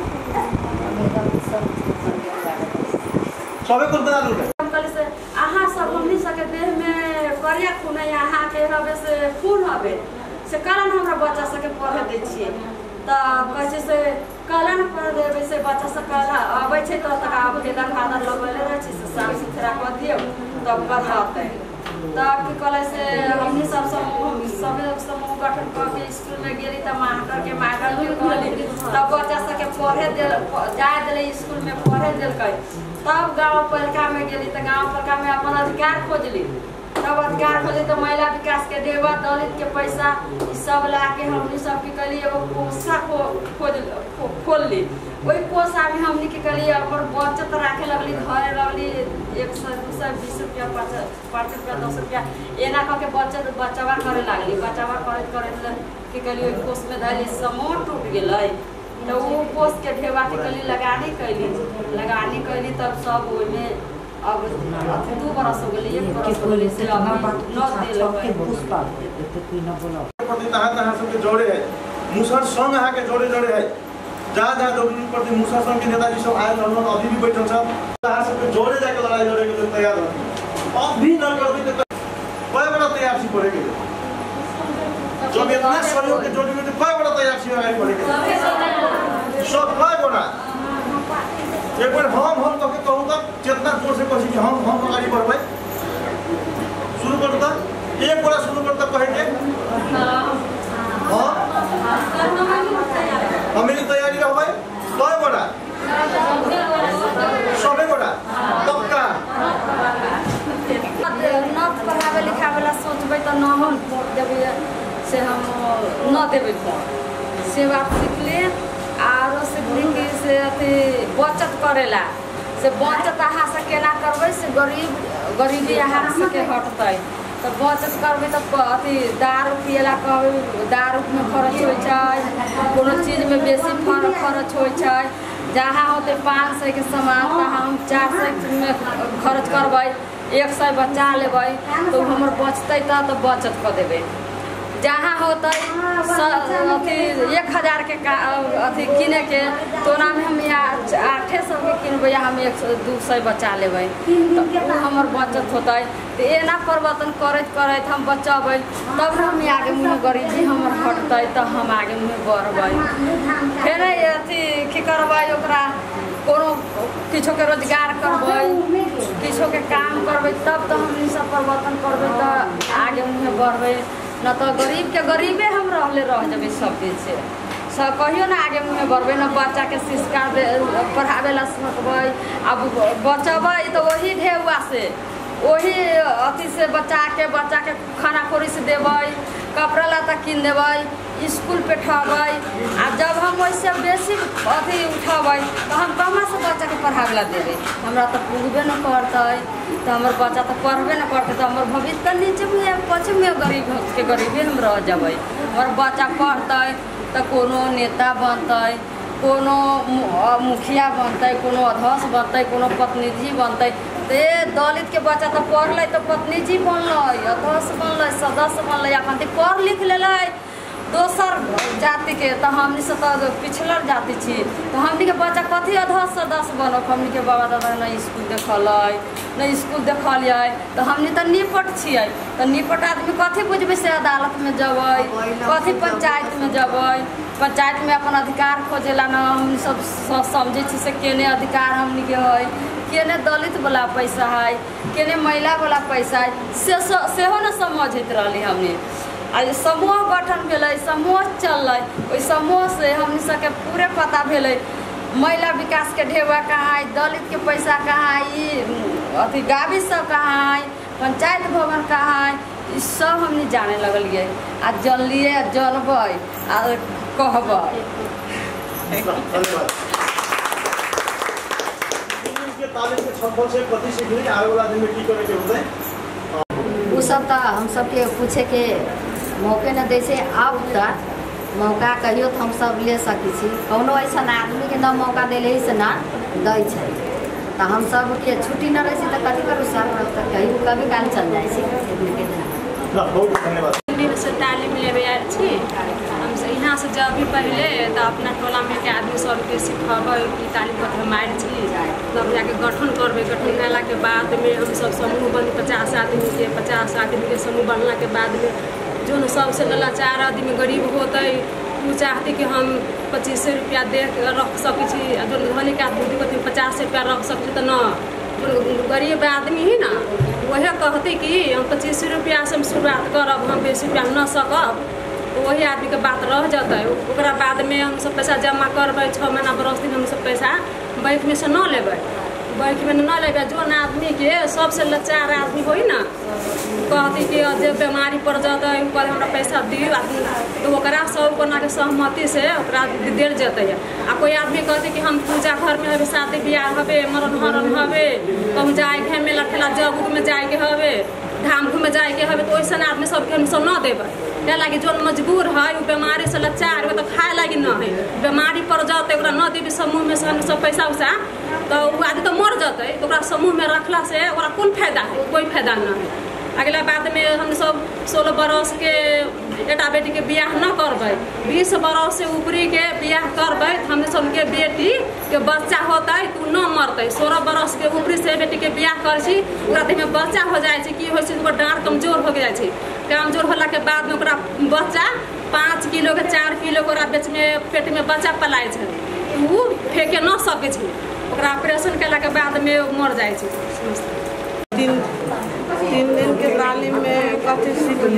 सबे कुछ बना दू से आहा सब हमनी सके देह में करिया खून यहाँ के हवे से खून हवे से कारण हमरा बच्चा सके पढ़े दे छिए तो कैसे से कलन पढ़ देवे से बच्चा सब कला आबै छै तो तक आवेदन खातर लगले रह छै से साफ सुथरा कर दियो तब पढ़ाते तब की कहले से हमनी सब समूह गठन करके स्कूल में गेली त मास्टर के कहली तब बच्चा सबके पढ़े दे जाए देले स्कूल में पढ़े देलकै। तब गाँव पालिका में गेली तो गाँव पालिका में अपन अधिकार खोजली तब अधिकार खोजली तो महिला विकास के देवा दलित के पैसा सब ला के हमनी सब की कली एगो कोषा खोल ली वही कोषा में हमनी के कली अपन बचत राखे लगली धरे लगली 100 200 20 रुपया 5 रुपया 10 रुपया एना करके बचत बचावा करे लगली बचावा करे की कली वही कोष में धली समूह टूट गेलै तो वो कोष के ढेवा के कली लगानी कैली तब सब ओइमे अब 2 बरस हो गेलै 1 बरस हो गेलै से अब न देल के पुष्पा कोई न बोला प्रति तहाँ सबके जोड़े है मुसर संघ अहाँ के जोड़े है जहाँ जरूरी प्रति मुसर संघ के नेताजी सब आयल रहलन अभी भी बैठल सब अहाँ सबके जोड़े जाके लड़ाई लड़े के लिए तैयार हो अब भी न करबी तो कई बड़ा तैयार छी पड़े के जब इतना सहयोग के जोड़ी में तो कई बड़ा तैयार छी आगे पड़े के सब कई बड़ा एक बार हम तो के कहूँ तक जितना जोर से कही हम आगे बढ़बै शुरू करू तक एक बार शुरू करता कहेंगे हम मेरी तैयारी रहबै कई बड़ा सबे बड़ा पक्का न पढ़ावे लिखावे ला सोचबै तो न हम देबै से हम न देबै से बात सीखले आरो सीखली कि से अथी बचत करेला से बचत अहाँ से केना करबै से गरीबी अहाँ से हटतै तो बचत करबै तो अथी दारू पियला कहबै दारू में खर्च होइ छै कोनो चीज में बेसी खर्च होइ छै जहाँ होते 500 के सामान तहाँ हम 400 में खर्च करबै 100 बचा लेबै तो हमर बचतै तो बचत कर देबै जहाँ होते अथी 1000 के अथी किने के तो में हम 800 के किनबै हम 100-200 बचा लेबै तो हमर बचत होतै तो एना परिवर्तन करैत हम बचबै तब हम आगे मुँह गरीबी हमर हटतै तो हम आगे मुँह बढ़बै फेर अथी की करबै ओकरा कोनो किछो के रोजगार करबै किछो के काम करबै तब तो हम सब परिवर्तन करबै तो आगे मुँह बढ़बै न तो गरीब के गरीबे हम रह जब सब दिन से कहियो ना आगे मुँह बढ़बे ना बच्चा के संस्कार पढ़ावे ला सकबै। अब बचबै तो वही ढेउआ से वही अथी से बच्चा के खाना खोरी से देबै, कपड़ा लत्ता किन देबै, स्कूल पे ठबै। आ जब हम वैसे बेसी अथी उठबै तो हम कहाँ से बच्चा के पढ़ावे ला देबै? हमरा तो पूछबे न करतै, तो हमारे बच्चा तो पढ़बे न करते, तो हमारे भविष्य तो नीचे में पश्चिम में गरीबी हम रह जबै। हमारे बच्चा पढ़तै तो कोनो नेता बनतै, कोनो मुखिया बनतै, कोनो अध्यक्ष बनतै, कोनो प्रतिनिधि बनतै। तो दलित के बच्चा तो पढ़लै तो प्रतिनिधि बनलै, अध्यक्ष बनलै, सदस्य बनलै, अपन पढ़ लिख लेलै। दोसर जाति के तो हमनी से तो पिछड़ल जाति छी, तो हमनी के बच्चा कथी अध्यक्ष सदस्य बनब? हमनी के बाबा दादा न स्कूल देखलै न स्कूल देखलिए, तो हमनी तो निपट छियै। तो निपट आदमी कथी बुझबै से अदालत में जबै, कथी पंचायत में जबै, पंचायत में अपन अधिकार खोजेला न हमनी सब समझे छी से केने अधिकार हमनी के है, केने दलित वाला पैसा है, केने महिला वाला पैसा है, सेहो न समझत रहली हमनी। आ समूह गठन भेलै, समूह चललै, ओहि समूह से हमनी सबके पूरे पता भेलै महिला विकास के ढेउआ कहाँ है, दलित के पैसा कहाँ है, अथी गावी सब कहाँ है, पंचायत भवन कहाँ है, ई सब हमनी जाने लगलिए। आ जानलिए, जानबै आ कहबै। वो सब तो हम सबके पूछे के मौके न दै छै। अब तक मौका कहियो तो हम सब ले सकै छी, कोनो ऐसा आदमी के न मौका दिले से ना दै छै। तो हम सब के छुट्टी न रहे तो कथी करू सर, कहीं कभी काल चल जाए से तालीम लेवे आयल छी हम से। यहाँ से जब भी पहले तो अपना टोला में के आदमी सबके सिखबै कि तालीम पत्र मारि छी, तब जाके गठन करबै। गठन कला के बाद में हम सब समूह बन 50 आदमी के समूह बनला के बाद में जो न सबसे लाचार आदमी गरीब होते वो चाहते कि हम 2500 रुपया दे रख सकै छी, जो धनी के आदमी कहते 50 रुपया रख सकते, तो न जो गरीब आदमी ही ना वही कहते कि हम 2500 रुपया से हम शुरुआत करब, हम बेसी रुपया न सकब, तो वही आदमी के बात रह जाता है। ओकरा बाद में हम सब पैसा जमा करबै, 6 महीना बरस दिन हम सब पैसा बैंक में से न लेबै, बैंक में न लेबै। जो न आदमी के सबसे लाचार आदमी होई ना कहती कि जब बीमारी पड़ जाता है ऊपर हमरा पैसा दियो आदमी, तो ओकरा सब कोना के सहमति से ओकरा देल जाते है। आ कोई आदमी कहते कि हम पूजा घर में हवे, शादी ब्याह हवे, मरण हरण हवे, कहूँ जाए के मेला ठेला जग में जाए के हवे, धाम घूमे जाए के हवे, तो वैसा आदमी सबके हम सब न देबै। क्या लगी जो मजबूर है वो बीमारी से लाचार हो तो खाए लगी न है, बीमारी पड़ जाते ओकरा न देवी समूह में से सब पैसा उसा, तो वो आदमी तो मर जाते, तो ओकरा समूह में रखला से ओकरा कौन फायदा है? कोई फायदा न है। अगला बाद में हम सब 16 बरस के बेटा बेटी के बियाह न करबै, 20 बरस से ऊपरी के बियाह करबै, हमने सबके बेटी के बच्चा होता है तो न मरते। 16 बरस के ऊपरी से बेटी के बियाह कर छी, ओकरा देह में बच्चा हो जाए कि हो डाँड़ कमजोर हो जाए छै। कमजोर होला के बाद में ओकरा बच्चा 5 किलो के 4 किलो के बीच में पेट में बच्चा पलाय छै, वो फेंके न सकै छै, ओकरा ऑपरेशन केला के बाद में मर जाए छै। 3 दिन के तालीम में कथी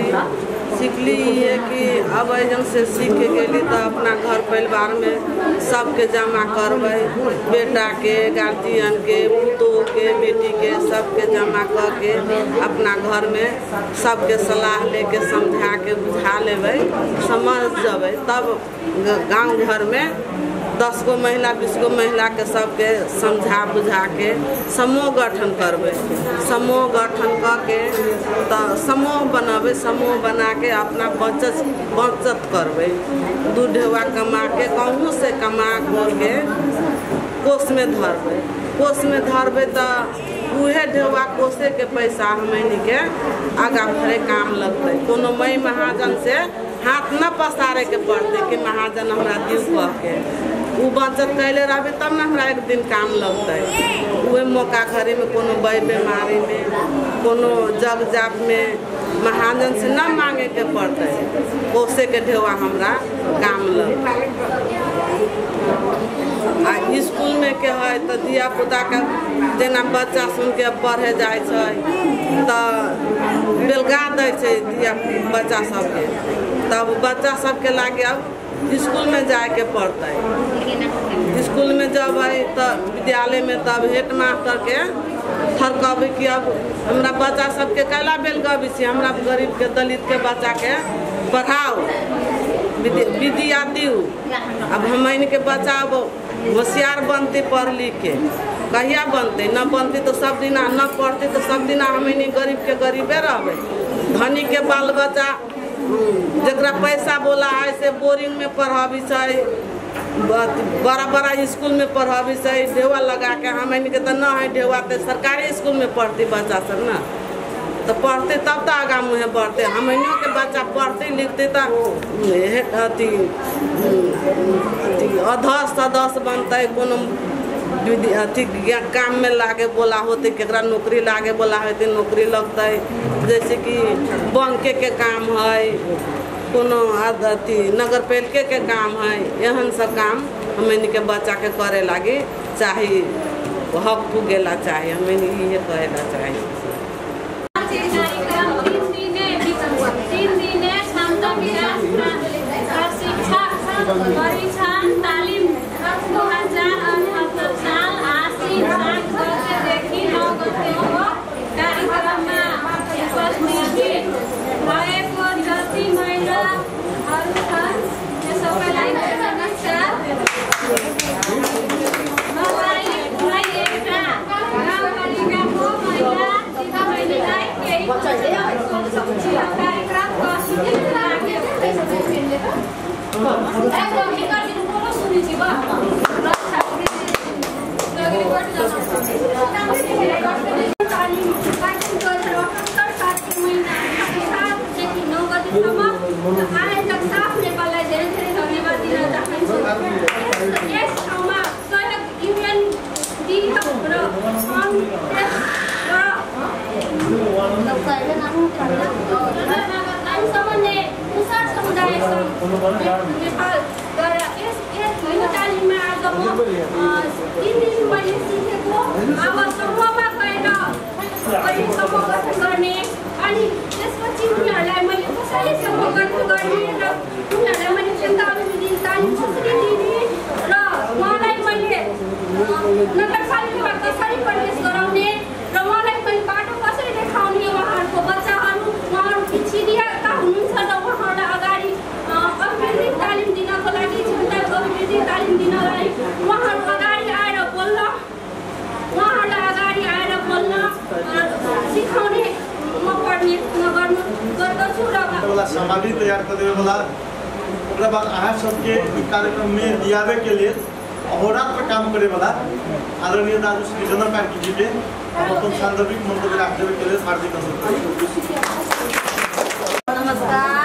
सीखली ये कि अब जन से सीख के गेली तो अपना घर परिवार में सबके जमा करबै, बेटा के, गार्जियन के, पुतोह के, बेटी के, सबके जमा करके अपना घर में सबके सलाह लेके समझा के बुझा लेबै, समझ जबै, तब गांव घर में 10 गो महिला 20 गो महिला के सबके समझा बुझा के समूह गठन करबै। समूह गठन करके तो समूह बनबै, समूह बना के अपना बचत करबै, 2 ढेउआ कमा के कहूँ से कमा खोल के कोष में धरबै। कोष में धरबै तो उहे ढेउआ कोषे के पैसा हमनी के आगा भरे काम लगतै। कोनो मई महाजन से हाथ न पसारे के पड़ते कि महाजन हमरा दिउ कह के, वो बचत कैले रहबे तब न हमरा एक दिन काम लगतै। उहे मौका घरे में कोनो बीमारी में, कोनो जग जाप में महाजन से न मांगे के पड़ते, कोषे के ढेउआ हमरा काम लगतै। आ स्कूल में के है तो धिया पुता के जेना बच्चा सुन के पढ़े जाए तो बेलगा दै छै धिया बच्चा सबके, तब बच्चा सबके लागे अब स्कूल में जाके पढ़ता है। स्कूल में जब है तब विद्यालय में तब हेड मास्टर के थर कहबे कि अब हमरा बच्चा सबके कैला बेल गबी छी, हमरा गरीब के दलित के बच्चा के पढ़ाओ विद्या दियो। अब हमन के बच्चा अब होशियार बनते पढ़ लिख के, कहिया बनते न बनते तो सब दिना न पढ़ते तो सब दिना हमन गरीब के गरीबे रहबे। धनी के बाल बच्चा जरा पैसा बोला है से बोरिंग में पढ़ाबी से, बड़ा बड़ा स्कूल में पढ़ाबी से, ढेवा लगा के हमन के तो न है ढेवा तो सरकारी स्कूल में पढ़ती बच्चा सब न तो पढ़ते तब तो आगा मुँहे बढ़ते। हमनों के बच्चा पढ़ते लिखते तो अथी अधस सदस्य बनते, कोनो अथी काम में लागे बोला होते, केकरा नौकरी लागे बोला होते नौकरी लगते। जैसे कि बैंके के काम है, कोनो अथी नगर पालिका के काम है, एहन सब काम हमन के बच्चा के करे लागे चाहे हक पुगेला चाहे, हमें ये कहेला चाहिए। 3 दिने क्षमता विकास शिक्षा परीक्षण तालिम 2078 साल आश्विन 7 गते देखि 9 गते कार्यक्रममा उपस्थित भएको जति महिलाहरू छन् त्यो सबैलाई नमस्कार। मलाई एउटा गाउँपालिकाको महिला बहिनीलाई केही कार्यक्रम साफ नेपाललाई धेरै धेरै धन्यवाद दिन चाहन्छु। यस ठाउँमा सहयोग युएनडी र सामान्य मुसर समुदाय नेपालद्वारा यस तालिममा आज म 3 दिन मैले सिकेको अब समूहमा गएर अहिले समूह गठन गर्ने अनि त्यसपछि उनीहरूलाई मैले कसरी समूह गठन गर्ने र उनीहरूलाई मैले 45 दिन तालिम कसरी दिने र उहाँलाई मैले नगरपालिकामा कसरी प्रवेश गराउने र उहाँलाई मैले बाटो कसरी देखाउने, उहाँहरूको बच्चाहरू उहाँहरू पिछडिएका हुनुहुन्छ र उहाँहरूलाई अगाडि अभिवृद्धि तालिम दिनको लागि क्षमता अभिवृद्धि तालिम दिनलाई उहाँहरू अगाडि आएर बोल्न, उहाँहरूलाई अगाडि आएर बोल्न सिकाउने म प्रयत्न गर्दछु र सामग्री तैयार करने वाला ओकरा बाद अहाँ सबके कार्यक्रम में लियावे के लिए अहोरात्र काम करे वाला आदरणीय दाजु श्री जनक कार्की जी के अपन सांदर्भिक मंतव्य राख्ने के लिए हार्दिक नमस्कार।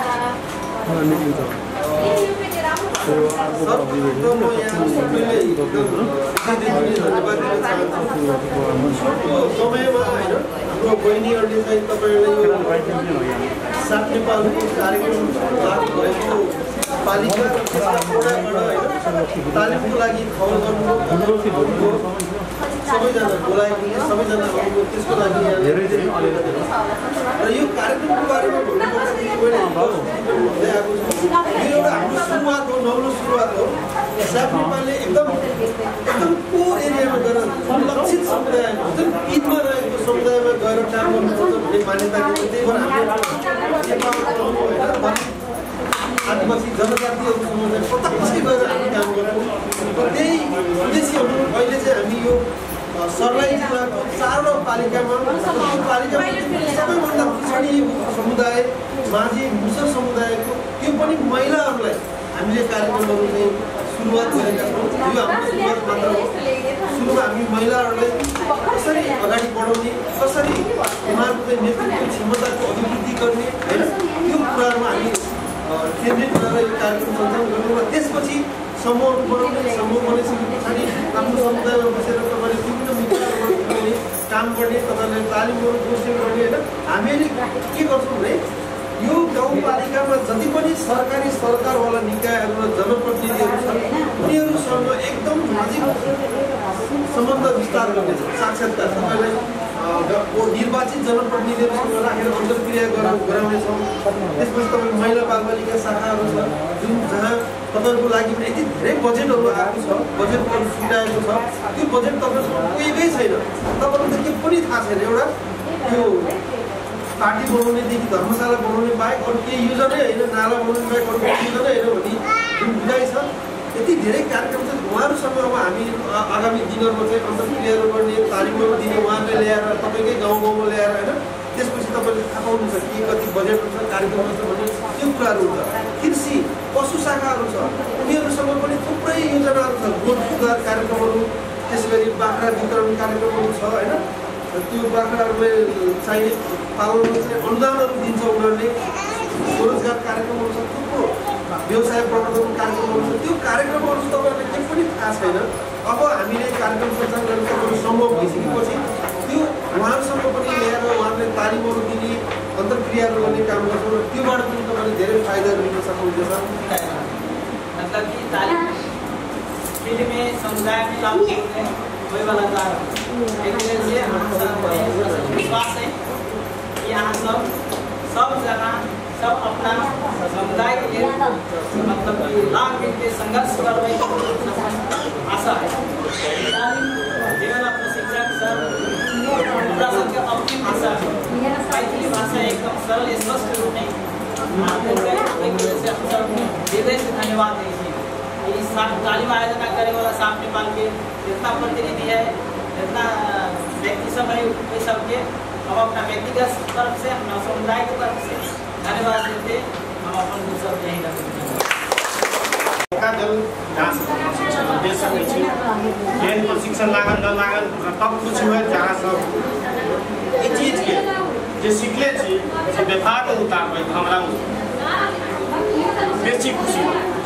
समयमा होइन हाम्रो बहिनीहरूले चाहिँ तपाईँलाई सात नेपालको कार्यक्रम लागू भएको पालिका र तालिमको लागि खबर गर्नुभयो। सबैजना बोलाएको सबैजना आउनुभयो, त्यसको लागि र यो कार्यक्रमको बारेमा भन्नुपर्दाखेरि भन्दै आएको छु। यो एउटा हाम्रो सुरुवात हो, नौलो सुरुवात हो। सात नेपालले एकदम कोर एरियामा गएर लक्षित समुदायमा जुन ईदमा रहेको समुदायमा गएर काम गर्नुपर्छ भन्ने मान्यता दिन्छ। त्यही भएर हामीले आदिवासी जनजातिहरू समुदाय प्रत्यक्ष गएर हामी काम गर्छौँ। त्यही उद्देश्य हो। अहिले चाहिँ हामी यो सर्लाही जिल्लाको 4 पालिकामा सबैभन्दा पिछडिएको समुदाय माझी मुसर समुदायको त्यो पनि महिलाहरूलाई हामीले कार्यक्रमहरू चाहिँ सुरुवात गरेका छौँ। यो हाम्रो सुरुवात मात्र हो। सुरुमा हामी महिलाहरूलाई कसरी अगाडि बढाउने, कसरी उहाँहरूको चाहिँ नेतृत्व क्षमताको अभिवृद्धि गर्ने होइन, त्यो कुराहरूमा हामी केन्द्रित गरेर यो कार्यक्रम सञ्चालन गर्नु र त्यसपछि समूहहरू बनाउने, समूह बनिसके पछाडि आफ्नो समुदायमा बसेर तपाईँले विभिन्न मुद्दाहरू काम गर्ने, तपाईँले तालिमहरू कोर्सिङ गर्ने होइन। हामीले के गर्छौँ भने यो गाउँपालिकामा जति पनि सरकारी सरकारवाला निकायहरू र जनप्रतिनिधिहरू छन् उनीहरूसँग एकदम नजिक सम्बन्ध विस्तार गर्नेछ। साक्षात्कार तपाईँलाई निर्वाचित जनप्रतिनिधिहरूसँग राखेर अन्तर्क्रिया गराउनेछौँ। त्यसपछि तपाईँ महिला बालबालिका शाखाहरू छ जुन जहाँ तपाईँहरूको लागि पनि यति धेरै बजेटहरू आएको छ, बजेटहरू छुट्याएको छ, त्यो बजेट तपाईँसँग पुगेकै छैन। तपाईँलाई त के पनि थाहा छैन। एउटा त्यो पार्टी बनाउनेदेखि धर्मशाला बनाउने बाहेक अरू केही योजनै होइन, नाला बनाउने बाहेक अरू केही योजनै होइन भन्ने जुन बुझाइ छ, यति धेरै कार्यक्रम छ। उहाँहरूसँग अब हामी आगामी दिनहरूमा चाहिँ अन्तर्क्रियाहरू गर्ने, तालिमहरू दिने उहाँहरूले ल्याएर तपाईँकै गाउँ गाउँमा ल्याएर होइन, त्यसपछि तपाईँले थाहा पाउनुहुन्छ के कति बजेटहरू छ, कार्यक्रमहरू छ भन्ने त्यो कुराहरू हुन्छ। कृषि पशु शाखाहरू छ, उनीहरूसँग पनि थुप्रै योजनाहरू छ, गोठ सुधार कार्यक्रमहरू, त्यसै गरी बाख्रा वितरण कार्यक्रमहरू छ होइन। त्यो बाख्राहरूलाई चाहिने पालनमा चाहिँ अनुदानहरू दिन्छ उनीहरूले, स्वरोजगार कार्यक्रमहरू छ, थुप्रो व्यवसाय प्रवर्धन कार्यक्रमहरू छ। त्यो कार्यक्रमहरू तपाईँहरूले केही पनि थाहा छैन। अब हामीले कार्यक्रम सञ्चालन गर्न तपाईँहरू सम्भव भइसकेपछि त्यो उहाँहरूसँग पनि ल्याएर उहाँहरूले तालिमहरू दिने, अन्तर्क्रियाहरू गर्ने काम गर्छौँ र त्योबाट पनि तपाईँले धेरै फाइदाहरू लिन सक्नुहुनेछ। मतलब कि तालिम फील्ड में समुदाय में लागू होने वाला कार्य एक तरह से हम सब विश्वास है कि यहाँ सब जगह सब अपना समुदाय के लिए मतलब कि लाभ मिल के संघर्ष करने की आशा है। केवल अपने शिक्षक सर पूरा सबके अपनी भाषा मैथिली भाषा एकदम सरल स्पष्ट रूप में हम सब हृदय से धन्यवाद देंगे। इस तालीम आयोजन करने वाला साफ नेपाल के जितना प्रतिनिधि है, जितना व्यक्ति सब है, वे सबके हम अपना व्यक्तिगत तरफ से, अपना समुदाय की तरफ से धन्यवाद देते। हम अपन सब यही रखेंगे। प्रशिक्षण लागन न लागन तब कुछ हुए जहाँ सब ये चीज के जो सीखले छी से व्यवहार के मुताबिक हमरा बेसी खुशी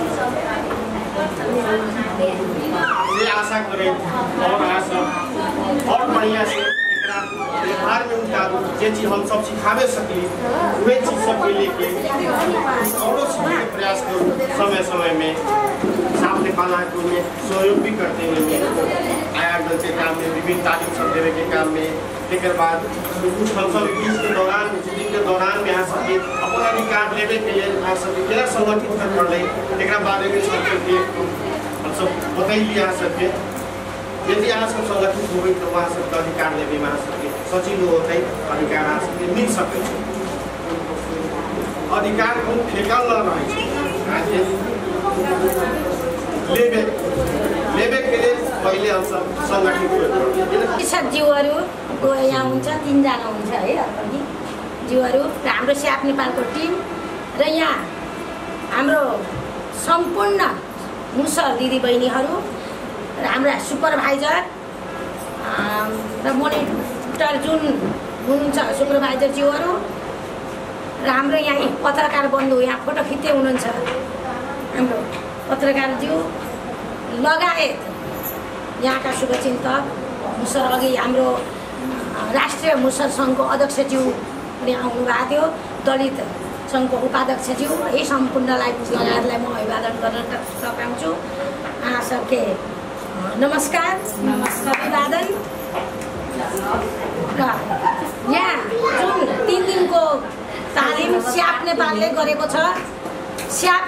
ये आशा करें और आशा और बढ़िया से व्यवहार में उतारू जे चीज हम सब सिखावे सकी वे चीज सब लेके और सीखने के प्रयास करूँ। समय समय में साफ नेपाल को में सहयोग भी करते हुए आयोजन के काम में, विभिन्न तालीम सब देने के काम में, एक बाद कुछ हम सब बीच के दौरान शूटिंग के दौरान में यहाँ सबके अपना अधिकार लेवे के लिए यहाँ सबके केना संगठित कर रहे एक बारे में सबके हम सब बतैली यहाँ सबके यदि यहाँ सब संगठित हो तो वहाँ सबके अधिकार लेवे में सबके सचिलो होते अधिकार यहाँ सबके मिल सके अधिकार को फेंकल न रहे लेवे के लिए पहले हम सब संगठित हुए। कृषक जीवहरू यहाँ हुन्छ, 3 जना हुन्छ है अनि जीवहरू र हाम्रो स्याप नेपालको टिम र यहाँ हाम्रो सम्पूर्ण मुसर दिदीबहिनीहरू र हाम्रा सुपरभाइजर र मोनिटर जुन हुनुहुन्छ सुपरभाइजर ज्यूहरू र हाम्रो यहाँ पत्रकार बन्धु यहाँ फोटो खिच्दै हुनुहुन्छ हाम्रो पत्रकार ज्यू लगायत यहाँका शुभचिन्तक मुसर अघि हाम्रो राष्ट्रिय मुसर सङ्घको अध्यक्षज्यू पनि आउनुभएको थियो, दलित सङ्घको उपाध्यक्षज्यू, यी सम्पूर्णलाई लगायतलाई म अभिवादन गर्न सकाउँछु। सबके नमस्कार अभिवादन। र यहाँ जुन 3 दिनको तालिम स्याप नेपालले गरेको छ, स्याप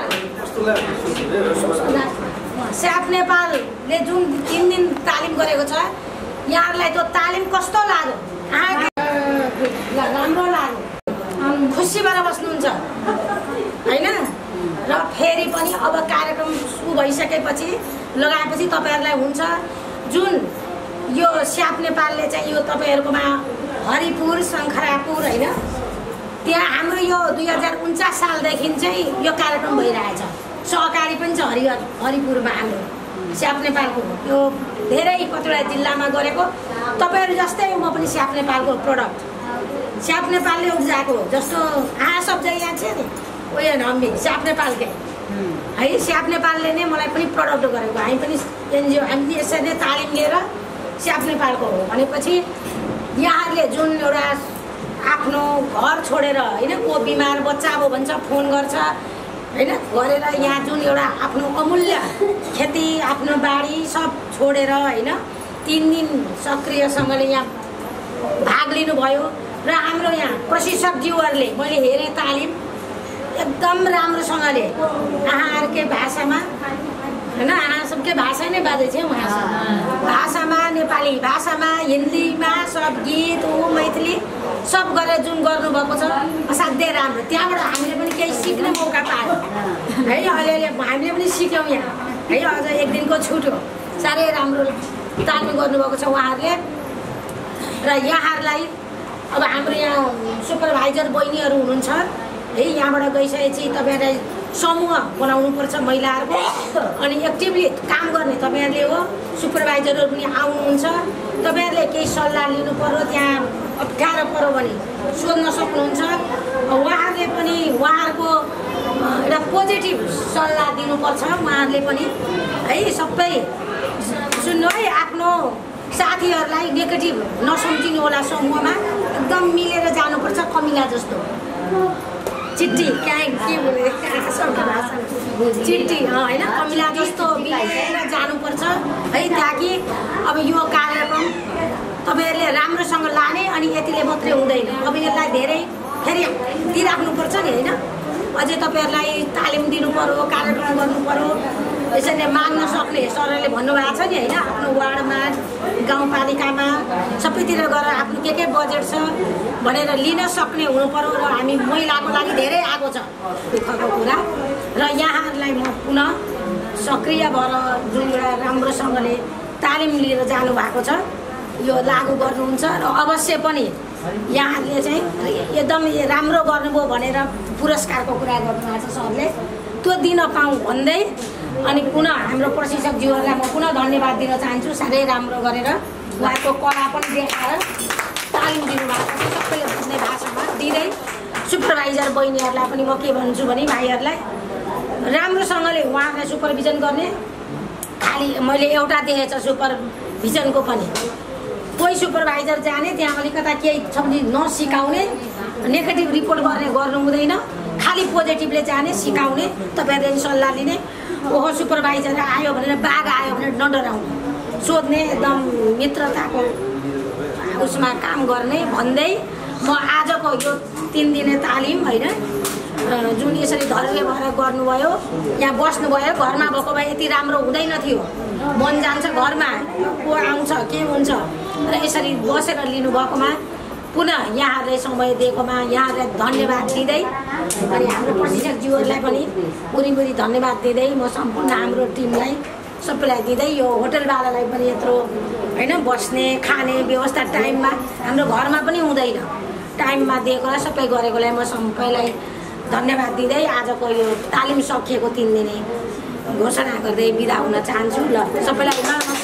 नेपालले जुन 3 दिन तालिम गरेको छ, यहाँहरूलाई त्यो तालिम कस्तो लाग्यो? राम्रो लाग्यो, खुसी भएर बस्नुहुन्छ होइन? र फेरि पनि अब कार्यक्रम सुरु भइसकेपछि लगाएपछि तपाईँहरूलाई हुन्छ जुन यो स्याप नेपालले चाहिँ यो तपाईँहरूकोमा हरिपुर शङ्खरापुर होइन, त्यहाँ हाम्रो यो 2049 सालदेखि चाहिँ यो कार्यक्रम भइरहेछ। सहकारी पनि छ हरिपुरमा हाम्रो स्याप नेपालको, यो धेरै कतिवटा जिल्लामा गरेको। तपाईँहरू जस्तै म पनि स्याप नेपालको प्रोडक्ट, स्याप नेपालले उब्जाएको जस्तो सब जग्गा छ नि उयो हामी स्याप नेपालकै है, स्याप नेपालले नै मलाई पनि प्रडक्ट गरेको। हामी पनि एनजिओ, हामी यसरी नै तालिम लिएर स्याप नेपालको हो भनेपछि यहाँहरूले जुन एउटा आफ्नो घर छोडेर होइन, को बिमार बच्चा अब भन्छ फोन गर्छ होइन, गरेर यहाँ जुन एउटा आफ्नो अमूल्य खेती आफ्नो बारी सब छोडेर होइन 3 दिन सक्रियसँगले यहाँ भाग लिनुभयो र हाम्रो यहाँ प्रशिक्षकज्यूहरूले मैले हेरेँ तालिम एकदम राम्रोसँगले आहारकै भाषामा होइन आहा सबकै भाषा नै बाँधै छ उहाँ भाषामा नेपाली भाषामा हिन्दीमा सब गीत मैथिली सब गरेर जुन गर्नुभएको छ असाध्यै राम्रो त्यहाँबाट हामीले पनि केही सिक्ने मौका पायौँ है अलिअलि हामीले पनि सिक्यौँ यहाँ है अझ एक दिनको छुट हो साह्रै राम्रो तालिम गर्नुभएको छ उहाँहरूले र यहाँहरूलाई अब हाम्रो यहाँ सुपरभाइजर बहिनीहरू हुनुहुन्छ है यहाँबाट गइसकेपछि तपाईँहरूलाई समूह बनाउनुपर्छ महिलाहरूको अनि एक्टिभली काम गर्ने तपाईँहरूले हो सुपरभाइजरहरू पनि आउनुहुन्छ तपाईँहरूले केही सल्लाह लिनु पर्यो त्यहाँ अप्ठ्यारो पर्यो भने सोध्न सक्नुहुन्छ उहाँहरूले पनि उहाँहरूको एउटा पोजिटिभ सल्लाह दिनुपर्छ उहाँहरूले पनि है सबै सुन्नु है आफ्नो साथीहरूलाई नेगेटिभ नसम्झिनु होला समूहमा एकदम मिलेर जानुपर्छ कमिला जस्तो चिट्ठी कहाँ के बोले चिट्ठी होइन कमिला जस्तो मिलेर जानुपर्छ है ताकि अब यो कार्यक्रम तपाईँहरूले राम्रोसँग लाने अनि यतिले मात्रै हुँदैन अब यसलाई धेरै फेरि दिइराख्नुपर्छ नि होइन अझै तपाईँहरूलाई तालिम दिनु पर्यो कार्यक्रम गर्नु पर्यो यसरी माग्न सक्ने सरले भन्नुभएको छ नि होइन आफ्नो वार्डमा गाउँपालिकामा सबैतिर गएर आफ्नो के बजेट छ भनेर लिन सक्ने हुनु पर्यो र हामी महिलाको लागि धेरै आएको छ दुःखको कुरा र यहाँहरूलाई म पुनः सक्रिय भएर जुन एउटा राम्रोसँगले तालिम लिएर जानुभएको छ यो लागू गर्नुहुन्छ र अवश्य पनि यहाँहरूले चाहिँ एकदम राम्रो गर्नुभयो भनेर पुरस्कारको कुरा गर्नुभएको छ सरले त्यो दिन पाऊँ भन्दै अनि पुनः हाम्रो प्रशिक्षकज्यूहरूलाई म पुनः धन्यवाद दिन चाहन्छु साह्रै राम्रो गरेर उहाँको कला पनि देखाएर तालिम दिनुभएको छ सबैले बुझ्ने भाषामा दिँदै सुपरभाइजर बहिनीहरूलाई पनि म के भन्छु भने भाइहरूलाई राम्रोसँगले उहाँहरूलाई सुपरभिजन गर्ने खालि मैले एउटा देखेको छ सुपरभिजनको पनि कोही सुपरभाइजर जाने त्यहाँ अलिकता केही सम्झि नसिकाउने नेगेटिभ रिपोर्ट गर्ने गर्नु हुँदैन खालि पोजिटिभले जाने सिकाउने तपाईँहरूले सल्लाह लिने ओहो सुपरभाइजर आयो भनेर बाघ आयो भनेर नडराउने सोध्ने एकदम मित्रताको उसमा काम गर्ने भन्दै म आजको यो 3 दिने तालिम होइन जुन यसरी धैर्य भएर गर्नुभयो यहाँ बस्नुभयो घरमा भएको भए यति राम्रो हुँदैन थियो मन जान्छ घरमा को आउँछ के हुन्छ र यसरी बसेर लिनुभएकोमा पुनः यहाँहरूले समय दिएकोमा यहाँहरूलाई धन्यवाद दिँदै अनि हाम्रो प्रशिक्षकज्यूहरूलाई पनि पुरी धन्यवाद दिँदै म सम्पूर्ण हाम्रो टिमलाई सबैलाई दिँदै यो होटलवालालाई पनि यत्रो होइन बस्ने खाने व्यवस्था टाइममा हाम्रो घरमा पनि हुँदैन टाइममा दिएकोलाई सबै गरेकोलाई म सबैलाई धन्यवाद दिँदै आजको यो तालिम सकिएको 3 दिने घोषणा गर्दै बिदा हुन चाहन्छु ल सबैलाई